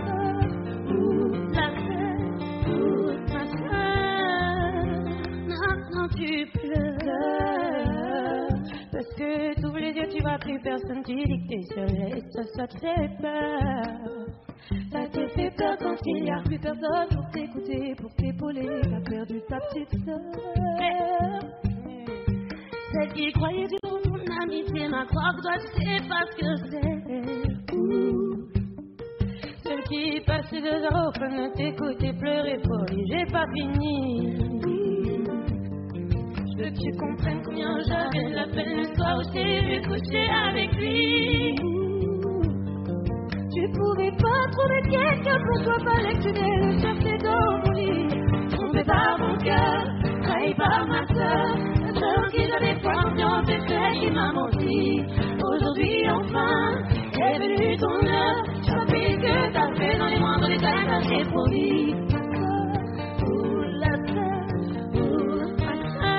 La sœur, ma sœur, Maintenant tu pleures, parce que t'ouvres les yeux, tu vois plus personne, tu dis que t'es seule et ça te fait peur. ça te fait peur quand il y a Plus personne pour t'écouter, pour t'épauler, t'as perdu ta petite sœur. celle qui croyait du tout ton amitié, ma croix, toi tu sais pas ce que c'est. Celle qui passait 2 heures au fun de t'écouter pleurer pour lui, j'ai pas fini. Je veux que tu comprennes combien j'avais de la peine le soir où j'ai vu coucher avec lui. Tu pouvais pas trouver quelqu'un pour toi, fallait que tu viennes le chercher dans mon lit. Trompé par mon cœur, trahi par ma sœur, la seule en qui j'avais confiance, c'est celle qui m'a menti. Aujourd'hui enfin est venue ton heure, tu m'as fait ce que t'as fait dans les moindres détails, ça j'ai promis. La sœur, Ma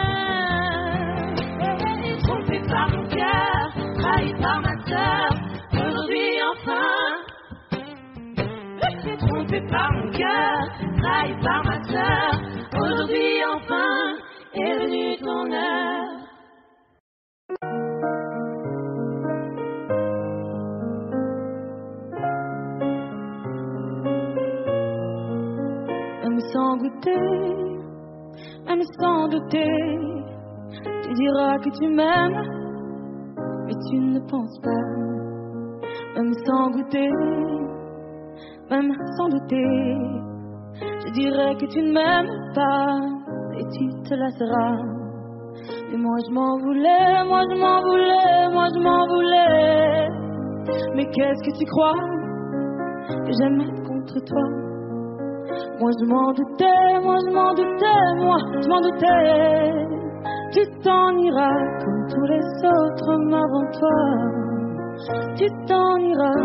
sœur, trompé par mon cœur, trahi par ma sœur, aujourd'hui enfin. Trompé par mon cœur, trahi par ma sœur, aujourd'hui enfin est venue ton heure. même sans goûter, même sans douter, tu diras que tu m'aimes, mais tu ne penses pas. Même sans goûter, même sans douter, je dirais que tu ne m'aimes pas, et tu te lasseras. Mais moi je m'en voulais, moi je m'en voulais, moi je m'en voulais. Mais qu'est-ce que tu crois que j'aime être contre toi? Moi je m'en doutais, moi je m'en doutais, moi je m'en doutais. Tu t'en iras comme tous les autres hommes avant toi. Tu t'en iras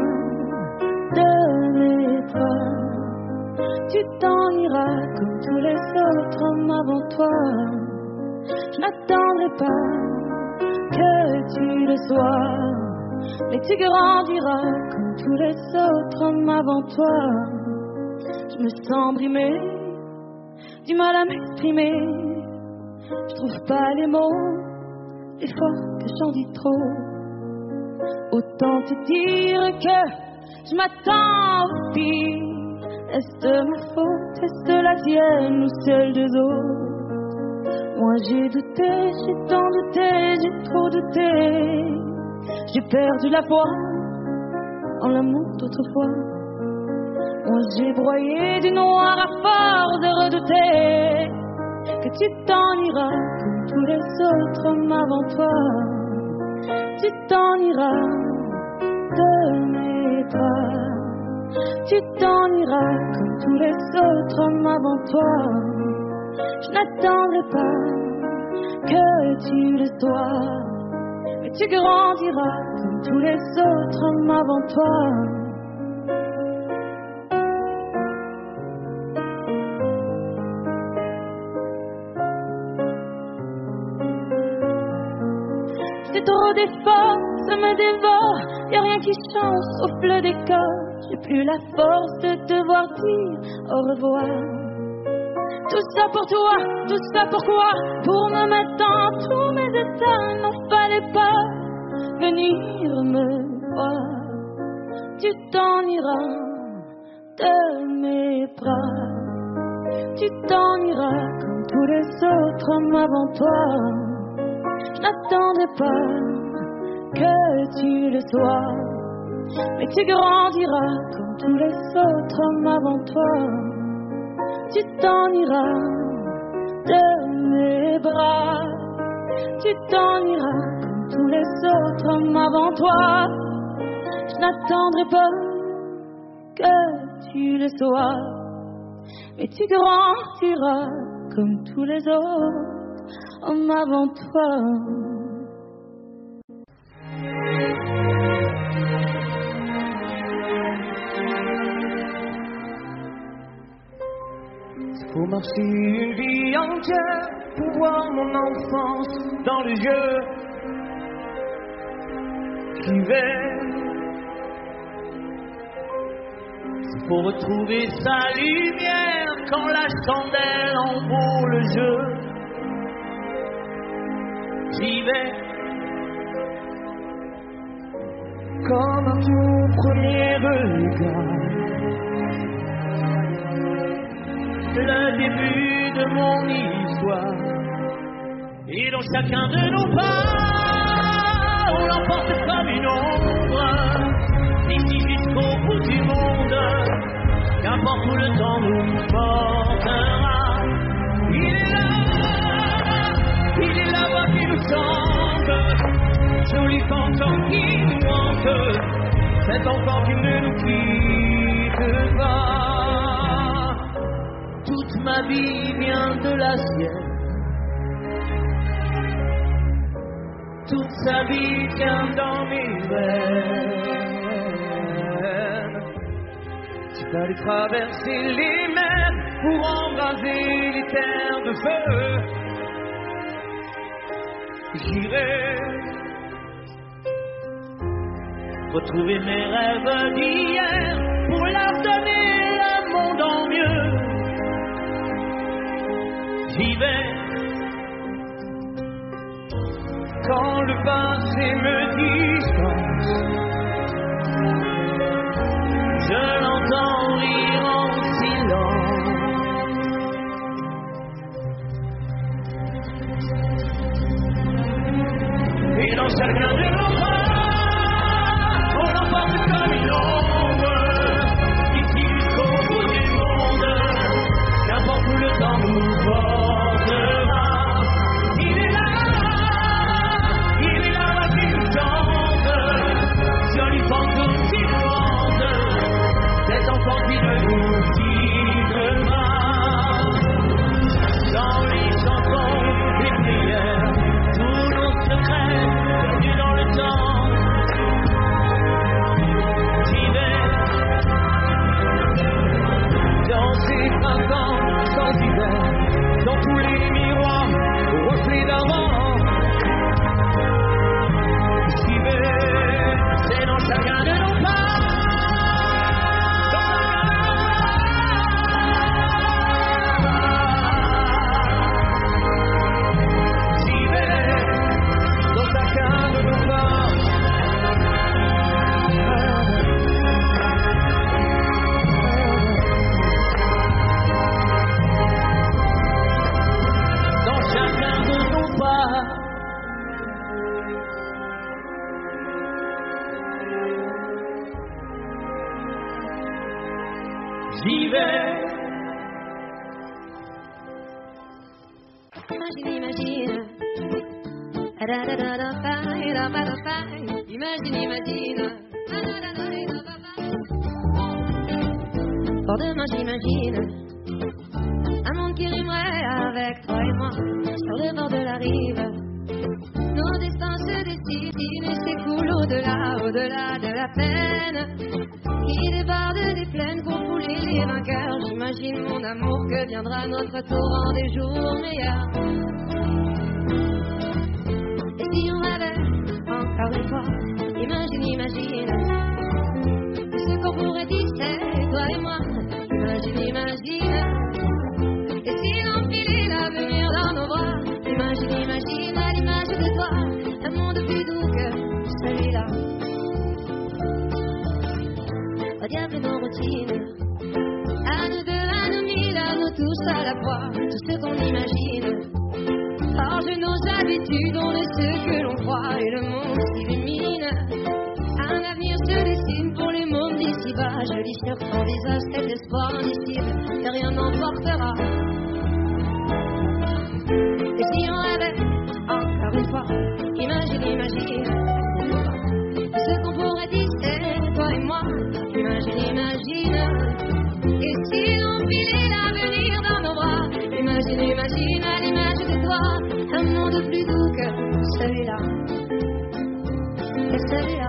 de mes bras. Tu t'en iras comme tous les autres hommes avant toi. Je n'attendrai pas que tu le sois, mais tu grandiras comme tous les autres hommes avant toi. Je me sens brimée, du mal à m'exprimer. Je trouve pas les mots, les fois que j'en dis trop. Autant te dire que je m'attends au pire. Est-ce de ma faute, est-ce de la tienne ou celle des autres? Moi j'ai douté, j'ai tant douté, j'ai trop douté. J'ai perdu la foi en l'amour d'autrefois. Moi j'ai broyé du noir à force de redouter que tu t'en iras comme tous les autres hommes avant toi. Tu t'en iras de mes bras. Tu t'en iras comme tous les autres hommes avant toi. Je n'attendrai pas que tu le sois, mais tu grandiras comme tous les autres hommes avant toi. J'ai trop d'efforts, ça me dévore. Y'a rien qui change sauf le décor. J'ai plus la force de devoir dire au revoir. Tout ça pour toi, tout ça pourquoi? Pour me mettre dans tous mes états. N'en fallait pas venir me voir. Tu t'en iras de mes bras. Tu t'en iras comme tous les autres hommes avant toi. Je n'attendrai pas que tu le sois, mais tu grandiras comme tous les autres hommes avant toi. Tu t'en iras de mes bras. Tu t'en iras comme tous les autres hommes avant toi. Je n'attendrai pas que tu le sois, mais tu grandiras comme tous les autres hommes avant toi. Faut marcher une vie entière pour voir mon enfance dans les yeux d'hiver. C'est pour retrouver sa lumière quand la chandelle en vaut le jeu. J'y vais comme un tout premier regard. Le début de mon histoire. Et dans chacun de nos pas, on l'emporte comme une ombre. D'ici jusqu'au bout du monde, qu'importe où le temps nous portera. Il est la voix qui nous chante, joli enfant qui nous hante, cet enfant qui ne nous quitte pas. Toute ma vie vient de la sienne. Toute sa vie vient dans mes veines. Tu peux aller traverser les mers pour embraser les terres de feu. J'irai retrouver mes rêves d'hier pour leur donner un monde en mieux. J'y vais quand le passé me dispense. Je l'entends rire en silence. Et dans chacun de nos pas, on l'emporte comme une ombre. Ici jusqu'au bout du monde, qu'importe où le temps nous porte. Dans tous les miroirs, au reflet d'avant, j'y vais, c'est dans chacun de nos pas. J'y vais, dans chacun de nos pas. J'y vais. Imagine. Pour demain j'imagine un monde qui rimerait avec toi et moi sur le bord de la rive. Nos destins se dessinent et s'écoulent au-delà de la peine qui déborde des plaines pour fouler les vainqueurs. J'imagine mon amour que viendra notre tour en des jours meilleurs. Et si on rêvait encore une fois. Imagine, imagine ce qu'on pourrait disser, toi et moi. Imagine, imagine. Et si l'empilait l'avenir dans nos bras. Imagine, imagine à l'image de toi, un monde plus doux que celui-là. Au diable nos routines, à nous deux, à nous mille, à nous tous à la fois, tout ce qu'on imagine. Hors nos habitudes, on ne sait que l'on croit et le monde s'illumine. Un avenir se dessine pour les mômes d'ici-bas. Je lis sur ton visage cet espoir indicible que rien n'emportera. Et si on rêvait encore une fois, imagine, imagine ce qu'on pourrait disser, toi et moi. Imagine, imagine. Et si l'on filait l'avenir dans nos bras. Imagine, imagine à l'image de toi, un monde plus doux que celui-là. Et celui-là.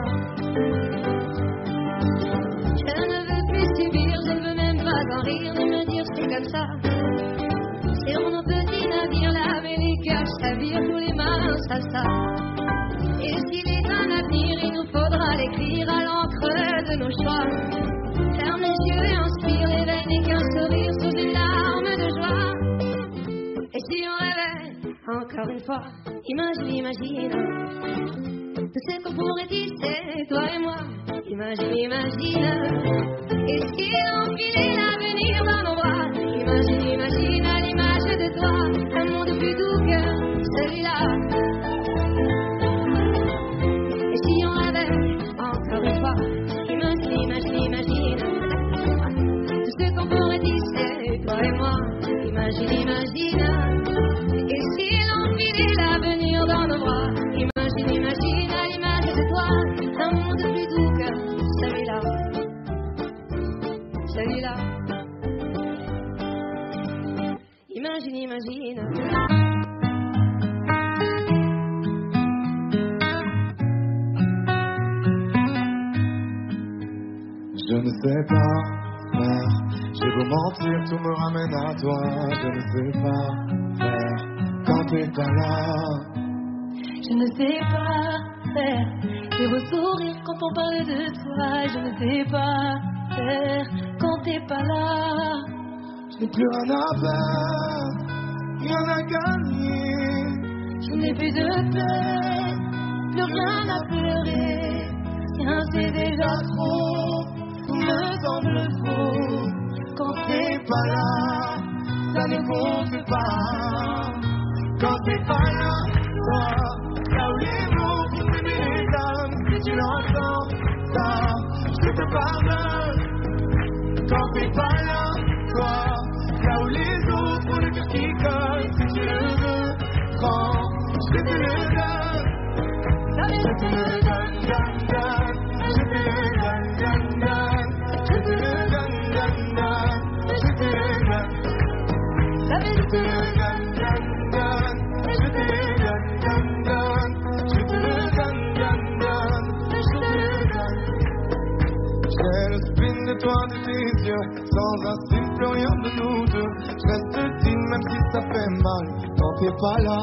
Je ne veux plus subir, je ne veux même pas en rire, ni me dire c'est comme ça. Sur nos petits navires, la mélicage chavire, tous les marins savent ça. Et s'il est un avenir, il nous faudra l'écrire à l'encre de nos choix. Ferme les yeux et inspire les veines et qu'un sourire sous une larme de joie. Et si on rêvait encore une fois, imagine, imagine tout ce qu'on pourrait tisser, toi et moi. Imagine, imagine. Et si l'on filait l'avenir dans nos bras. Imagine, imagine à l'image de toi, un monde plus doux que celui-là. Et si on rêvait encore une fois, imagine, imagine, imagine tout ce qu'on pourrait tisser, toi et moi. Imagine, imagine. Et si l'on filait l'avenir dans nos bras. Imagine, imagine à l'image de toi, un monde plus doux que celui-là. Celui-là. Imagine, imagine. Je ne sais pas faire, j'ai beau mentir, tout me ramène à toi. Je ne sais pas faire quand t'es pas là. Je ne sais pas faire, j'ai beau sourire quand on parle de toi. Je ne sais pas faire quand t'es pas là. Je n'ai plus rien à faire, rien à gagner. Je n'ai plus de paix, plus rien à pleurer. Tiens, c'est déjà trop, tout me semble faux. Quand t'es pas là, ça ne compte pas. Quand t'es pas là, toi, là où les mots pour t'aimer les âmes, si tu l'entends, ça, je te pardonne. Quand t'es pas là, toi, là où les autres ont le cœur qui colle, si tu le veux, prends, je te le donne. Je te le donne, donne, donne. Je te le donne, donne, donne. Je te le donne, donne, donne. Je te le donne. Je te le donne, donne, donne. Je te le donne, donne, donne. Je te le donne, donne, donne. Je te le donne. J'ai le spin de toi, de tes yeux. Sans un signe, plus rien de nous deux. Je reste digne même si ça fait mal quand t'es pas là.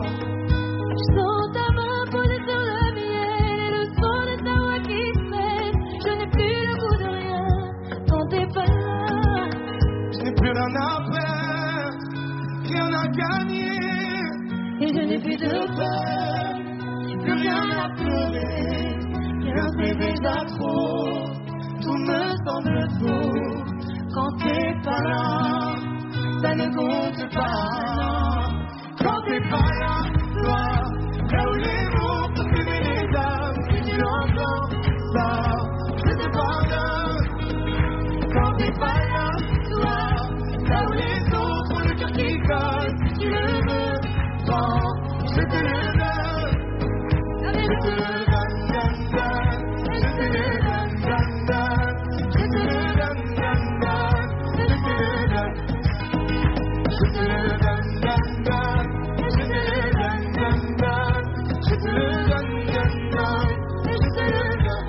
Je sens ta main posée sur le mien et le son de ta voix qui freine. Je n'ai plus le goût de rien quand t'es pas là. Je n'ai plus rien à faire, rien à gagner. Et je n'ai plus de peur, plus rien à pleurer. Rien c'est déjà trop, tout me semble faux. Quand t'es pas là, ça ne compte pas. Quand t'es pas là, toi, là où les mots pour t'aimer les âmes, si tu l'entends, ça, je te pardonne. Quand t'es pas là, toi, là où les autres ont le cœur qui colle, si tu le veux, prends, je te le donne. Je te le donne, donne, donne. Je te le donne, donne, donne. Je te le donne, donne, donne. Je te le donne. Je te le donne, donne, donne. Je te le donne, donne, donne. Je te le donne, donne, donne. Je te le donne.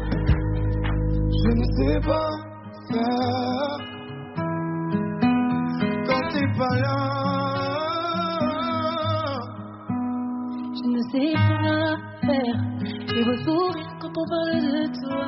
Je ne sais pas faire quand t'es pas là. Je ne sais pas faire, les beaux sourires quand on parle de toi.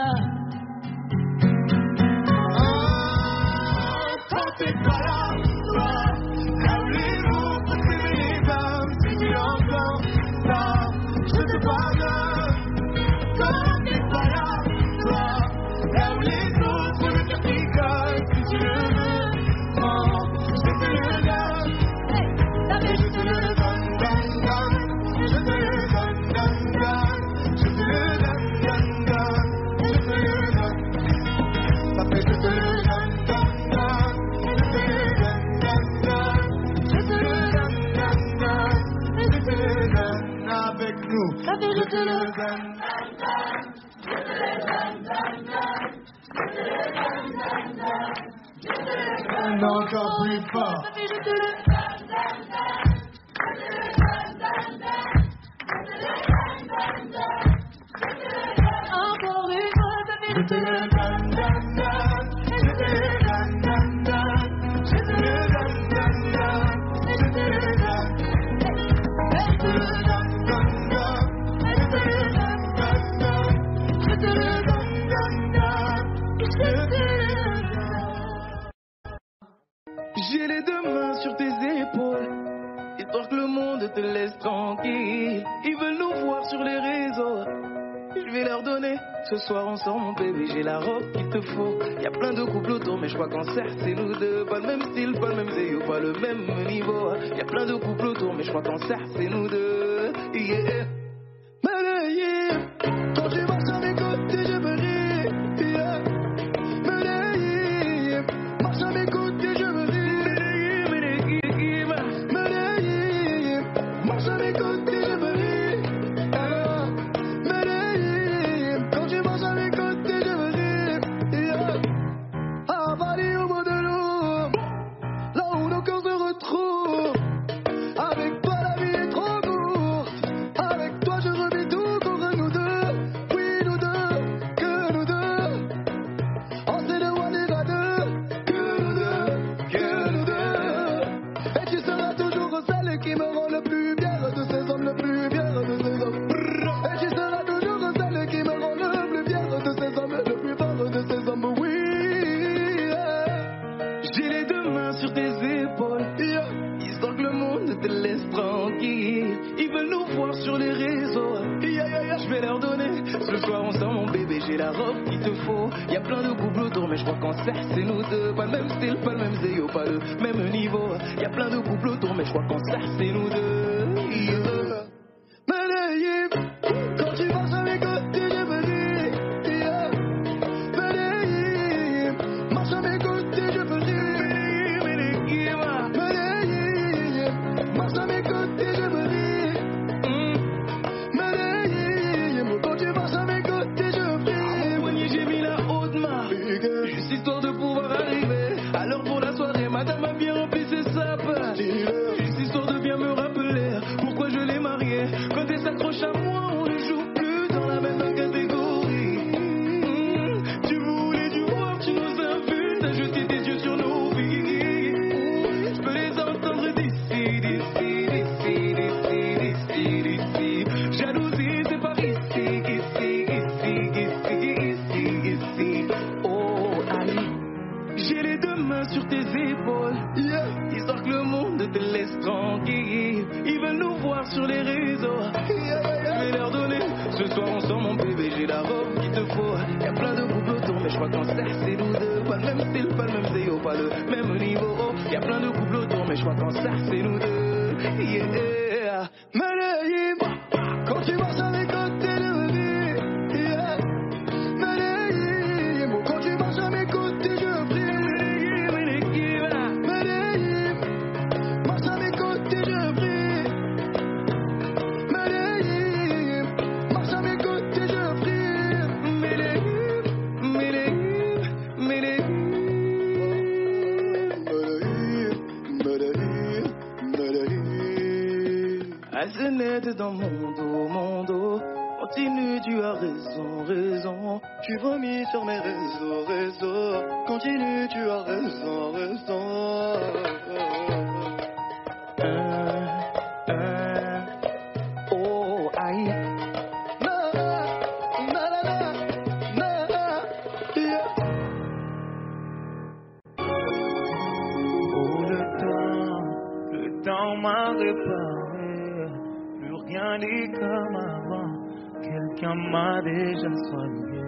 Quand t'es pas là, toi, là où les mots peuvent s'aimer les femmes, si tu entends ça, je te pardonne. Quand t'es pas là, toi, là où les autres le cœur qui colle, si tu le veux, prends, je te le donne. Ça fait Je te le donne, donne, donne. Je te le donne, donne, donne. Je te le donne, donne, donne. Je te le donne. Ça fait je te le donne, donne, donne. Je te le donne, donne, donne. Je te le donne, donne, donne. Je te le donne avec nous. Ça fait je te le donne. Encore plus fort. Ça fait je te le encore une fois, ça fait Je te le donne, donne, donne. Je te le donne, donne, donne. Je te le donne, donne, donne. Je te le donne. Je te le donne, donne, donne. Je te le donne, donne, donne. Je te le donne, donne, donne. Je te le donne. J'ai les deux mains sur tes épaules, histoire que le monde te laisse tranquille. Ils veulent nous voir sur les réseaux, je vais leur donner. Ce soir on sort mon bébé, j'ai la robe qu'il te faut. Y'a plein de couples autour, mais je crois qu'en certes c'est nous deux. Pas le même style, pas le même zéyo, pas le même niveau. Y'a plein de couples autour, mais je crois qu'en certes c'est nous deux. Yeah. Malayim, quand tu marches à mes côtés, je me ris. Yeah. Malayim, marche à mes côtés, je me ris. Malayim, marche à mes côtés, je me ris. Malayim, quand tu marches à mes côtés, je me ris. Yeah. À Bali, au bout de l'eau, là où nos cœurs se retrouvent. Avec toi, la vie est trop courte. Avec toi, je revis tout contre nous deux. Oui, nous deux, que nous deux. On s'est dévoilé à deux. Que nous deux, que nous deux. Et tu seras toujours celle qui me rend le plus fier de ces hommes, le plus fier de ces hommes. Et tu seras toujours celle qui me rend le plus fier de ces hommes, le plus fort de ces hommes. Oui, j'ai les deux mains sur tes épaules, histoire que le monde te laisse tranquille. Ils veulent nous voir sur les réseaux, je vais leur donner. Ce soir on sort mon bébé, j'ai la robe qu'il te faut. Y'a plein de couples autour, mais je crois qu'en certes c'est nous deux. Pas le même style, pas le même zéyo, pas le même niveau. Y'a plein de couples autour, mais je crois qu'en certes c'est nous deux. Yeah. Malayim, quand tu marches à mes côtés, je me ris. Yeah. Malayim, marche à mes côtés, je me ris. Malayim, marche à mes côtés, je me ris. Malayim, quand tu marches à mes côtés, je me ris. Au poignet, j'ai mis la haute main, juste histoire de pouvoir arriver. Alors pour la soirée, madame a bien rempli ses sapes. Juste histoire de bien me rappeler pourquoi je l'ai mariée. Quand elle s'accroche à moi, on ne joue plus dans la même catégorie. Tu voulais du voir, tu nous invites à jeter tes yeux sur nos vies. Je peux les entendre d'ici, d'ici, d'ici, d'ici, d'ici, d'ici. Jalousie, c'est par ici, ici, ici, ici, ici, ici. Oh, Ali, j'ai les deux mains sur tes épaules, histoire que le monde te laisse tranquille. Ils veulent nous voir sur les réseaux, je vais leur donner. Ce soir on sort mon bébé, j'ai la robe qu'il te faut. Y'a plein de couples autour, mais je crois qu'en certes c'est nous deux. Pas le même style, pas le même zéyo, pas le même niveau. Y'a plein de couples autour, mais je crois qu'en certes c'est nous deux. Yeah. Malayim, quand tu marches à mes côtés, je me dis. Yeah. Malayim, quand tu marches à mes côtés, je prie. Malayim, marche à mes côtés, je prie. Malayim, marche à mes côtés, je prie. Malayim, Malayim, Malayim. Malayim, Malayim. Azenette dans mon dos. Continue, tu as raison, raison. Tu vomis sur mes réseaux, réseaux. Continue, tu as raison, raison. Oh, aïe. m'a réparé, plus rien n'est comme avant, quelqu'un m'a déjà soigné.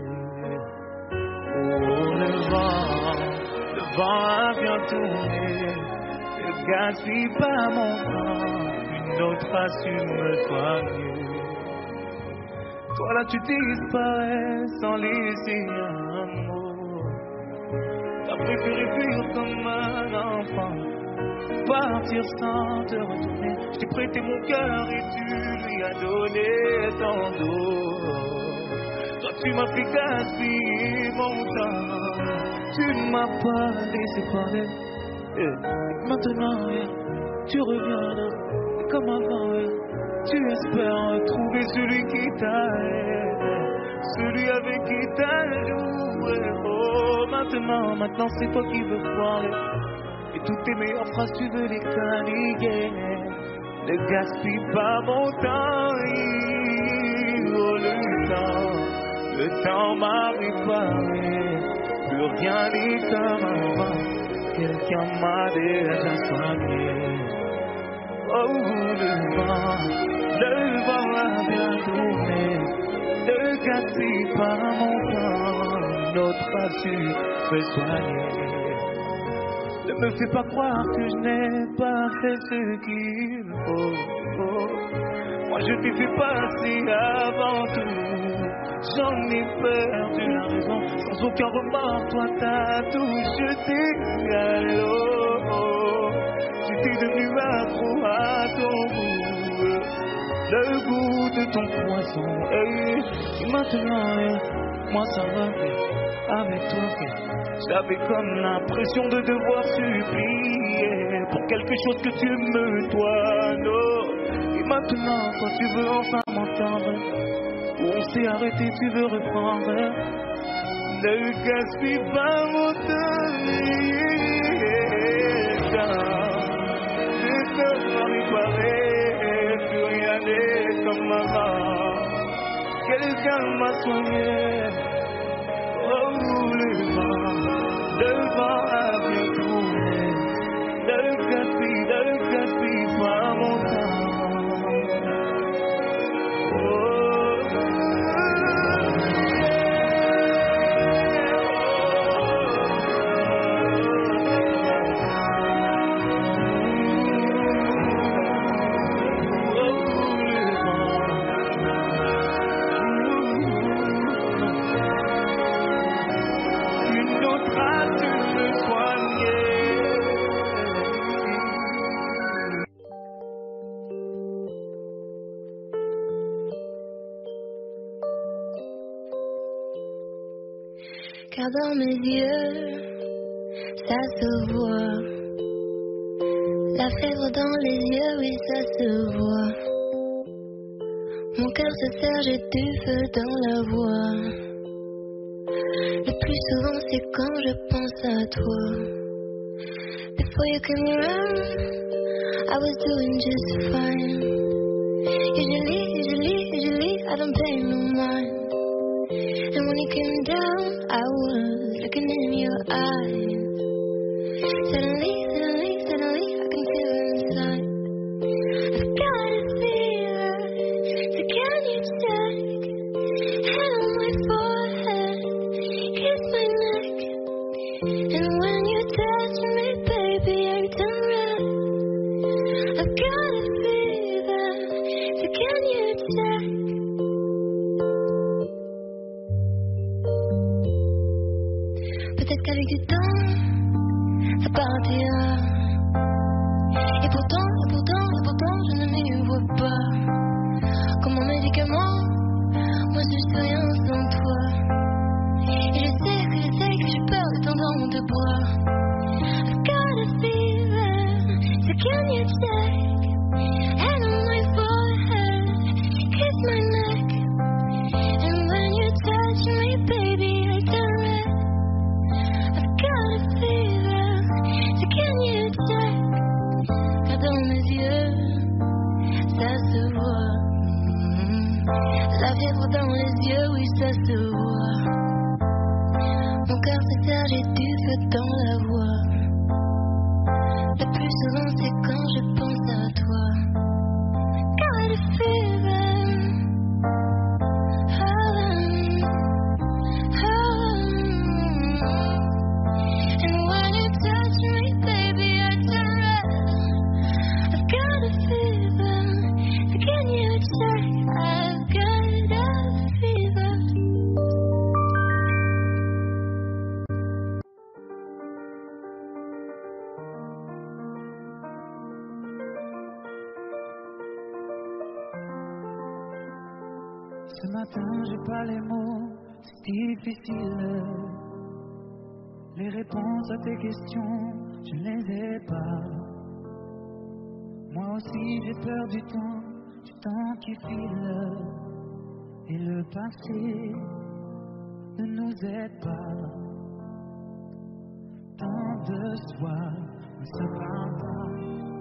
Oh, le vent a bien tourné, ne gaspille pas mon temps, une autre a su me soigner. Toi là tu disparais sans laisser un mot, t'as préféré fuir comme un enfant, partir sans te retourner. Je t'ai prêté mon cœur et tu lui as donné ton dos. Toi tu m'as fait gaspiller mon temps, tu ne m'as pas laissé parler. Maintenant tu reviens là, comme avant. Tu espères retrouver celui qui t'a aidé, celui avec qui t'as joué. Oh, maintenant c'est toi qui veux parler, et toutes tes meilleures phrases tu veux les caniguer. Ne gaspille pas mon temps, oh le temps m'a réparé, plus rien n'est comme avant, quelqu'un m'a déjà soigné. Oh, le vent a bien tourné, ne gaspille pas mon temps, notre a su me soigner. Ne me fais pas croire que je n'ai pas fait ce qu'il faut. Moi je t'ai fait passer avant tout, j'en ai perdu la raison. Sans aucun remords, toi t'as tout jeté à l'eau. J'étais devenu accro à ton goût, le goût de ton poisson. Et maintenant, moi ça va avec toi. J'avais comme l'impression de devoir supplier pour quelque chose que tu me dois. Non. Et maintenant, quand tu veux enfin m'entendre, où on s'est arrêté, tu veux reprendre. Ne gaspille pas mon temps. Réparé, plus rien n'est comme avant, quelqu'un m'a soigné. Oh, le vent a bien tourné, ne gaspille pas mon temps. Car dans mes yeux, ça se voit. La fièvre dans les yeux, oui, ça se voit. Mon cœur se serre, j'ai du feu dans la voix. Le plus souvent, c'est quand je pense à toi. Before you came around, I was doing just fine. Usually, I don't pay no mind. And when you came down, I was looking in your eyes. Suddenly, I can feel inside. I've got a fever, so can you check? Hand on my forehead, kiss my neck. And when you touch me, baby, I turn red. I've got a fever, so can you check? Peut-être qu'avec du temps, ça partira. Et pourtant, je ne m'y vois pas. Comme un médicament, moi je suis rien sans toi. Et je sais que j'ai peur de t'entendre te boire. I've got a fever, so can you check? Hand on my forehead, kiss my neck. And when you touch me, baby, I turn red. I've got a fever, so can you check? Car dans mes yeux, ça se voit. La fièvre dans les yeux, oui, ça se voit. Mon cœur se serre, j'ai du feu dans la voix. Le plus souvent, c'est quand je pense à toi. matin, j'ai pas les mots, c'est difficile. Les réponses à tes questions, je ne les ai pas. Moi aussi, j'ai peur du temps qui file. Et le passé ne nous aide pas. Tant de soi ne se parle pas.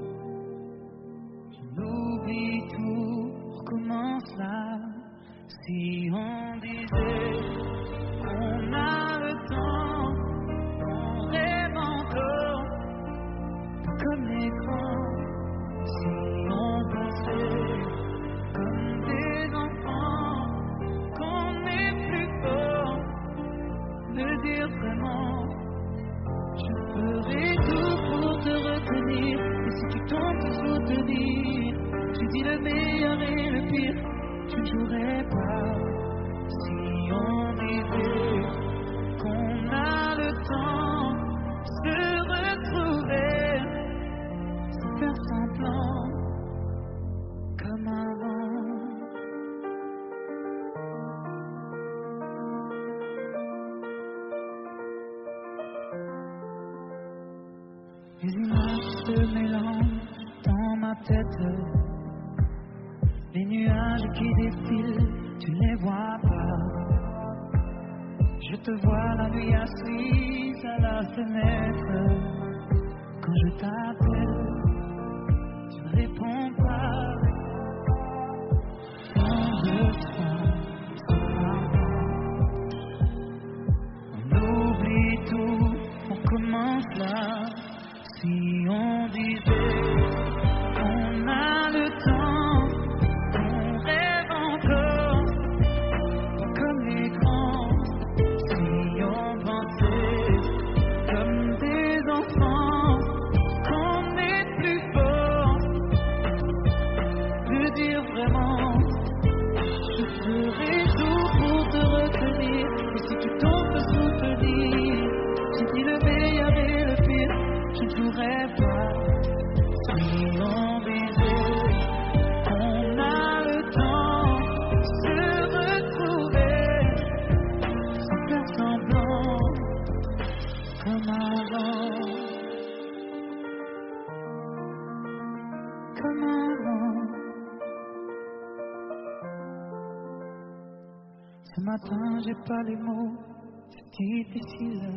Je n'oublie tout, recommence là. Si on disait qu'on a le temps, qu'on rêve encore, comme les grands. Si on pensait comme des enfants, qu'on est plus fort, de dire vraiment, je ferai tout pour te retenir. Et si tu tentes de soutenir, je dis le meilleur et le pire, je ne jouerai pas. Si on disait qu'on a le temps de se retrouver, sans faire semblant, comme avant. Les images se mélangent dans ma tête. Les nuages qui défilent, tu ne les vois pas. Je te vois la nuit assise à la fenêtre. Quand je t'appelle, tu ne réponds pas. Tant de fois, c'est pas. On oublie tout, on commence là. Si on disait qu'on a le temps, qu'on rêve encore, comme les grands. Si on pensait comme des enfants, qu'on est plus fort, de dire vraiment, je ferai tout pour te retenir. Et si tu tombes de soutenir, j'ai dit le meilleur et le pire, je ne jouerai pas. Si on disait qu'on a le temps de se retrouver, sans faire semblant, comme avant. Comme avant. Ce matin, j'ai pas les mots, c'est difficile.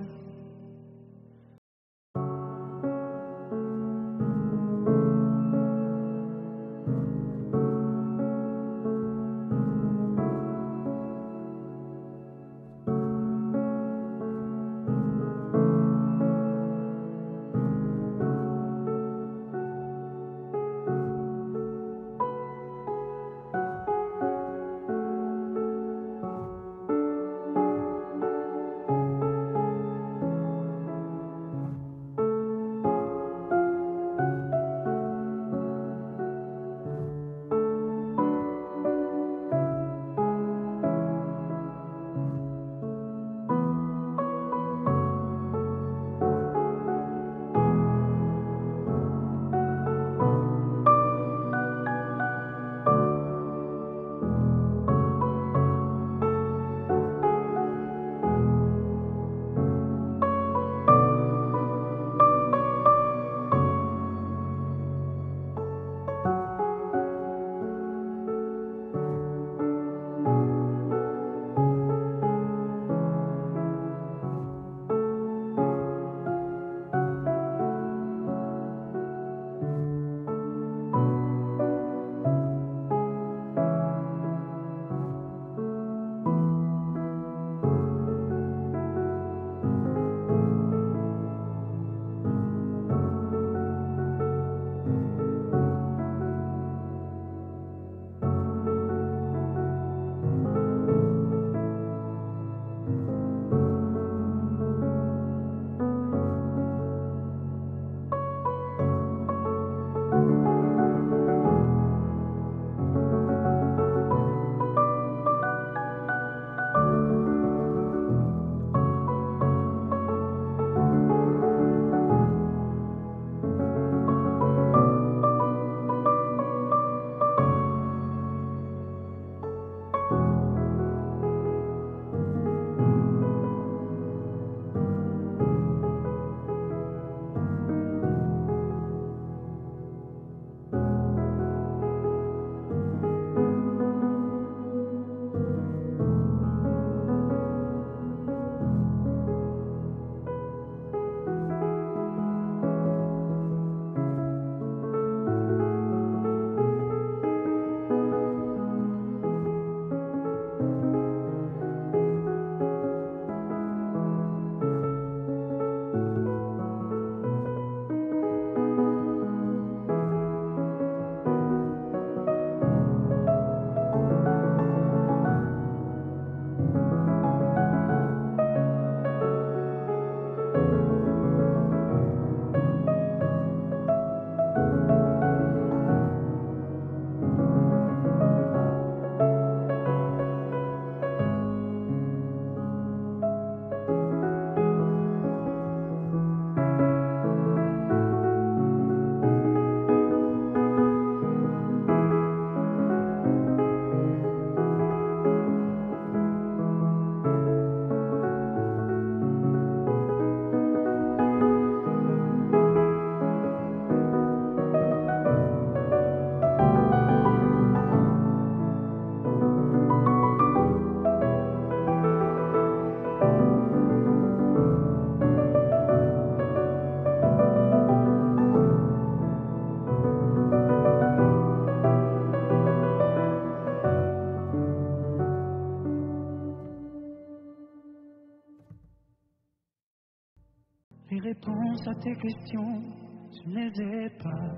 Les réponses à tes questions, je ne les ai pas.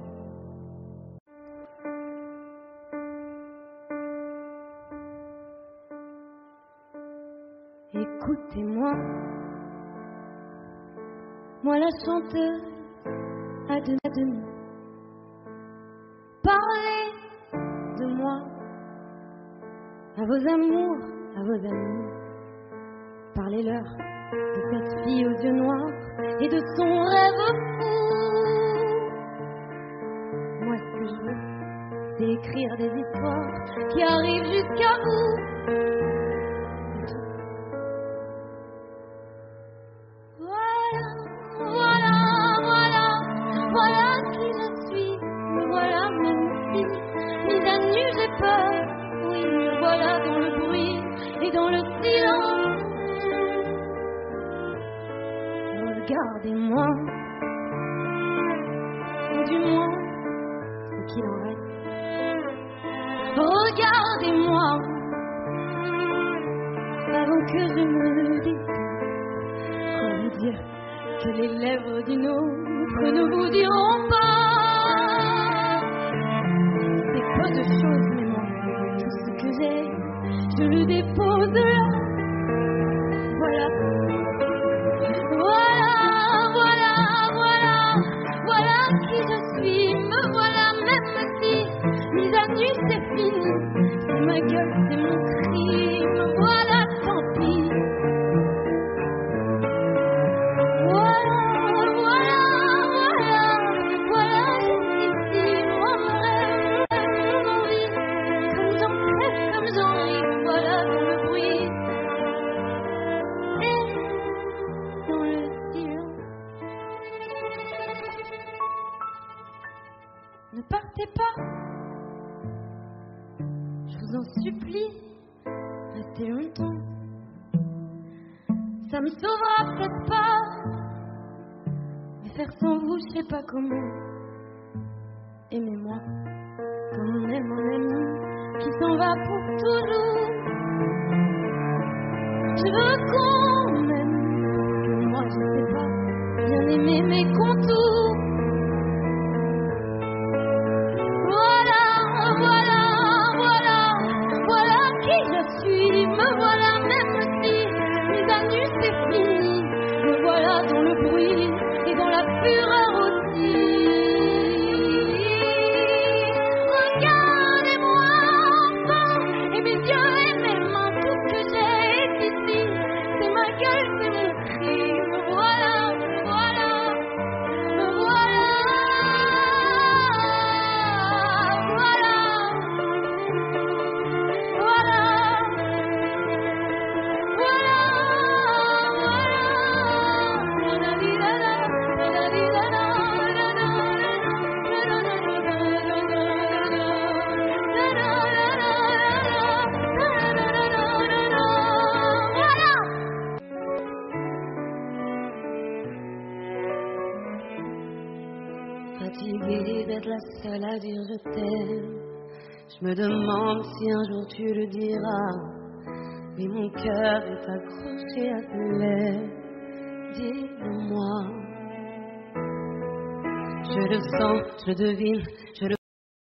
Écoutez-moi, moi la chanteuse à demi. Parlez de moi à vos amours, à vos amis. Parlez-leur de cette fille aux yeux noirs et de son rêve fou. Moi ce que je veux, c'est écrire des histoires qui arrivent jusqu'à vous. Voilà qui je suis, me voilà même si, mise à nu j'ai peur, oui, me voilà dans le bruit et dans le silence. Regardez-moi, ou du moins, ce qu'il en reste. Regardez-moi, avant que je me déteste, quoi vous dire que les lèvres d'une autre ne vous diront pas. C'est peu de choses, mais moi, tout ce que j'ai, je le dépose là. Voilà. Voilà qui je suis, me voilà même si, mise à nu c'est fini. C'est ma gueule, c'est mon crime, voilà tant pis. Voilà jusqu'ici, mon rêve, mon envie, comme j'en crève, comme j'en ris, voilà dans le bruit et dans le silence. Ne partez pas, je vous en supplie, restez longtemps, ça me sauvera peut-être pas. Faire sans vous, je sais pas comment. Aimez-moi comme on aime un ami qui s'en va pour toujours. Je veux qu'on m'aime, que moi je sais pas bien aimer mes contours. Voilà qui je suis, me voilà même si mise à nu c'est fini. Me voilà dans le bruit et dans la fureur aussi. Regardez-moi enfin, et mes yeux et mes mains, tout ce que j'ai est ici. C'est ma gueule, c'est mon cri, me voilà, me voilà, me voilà. Fatiguée d'être la seule à dire je t'aime, je me demande si un jour tu le diras. Mais mon cœur est accroché à tes lèvres, dis-le-moi. Je le sens, je le devine, je le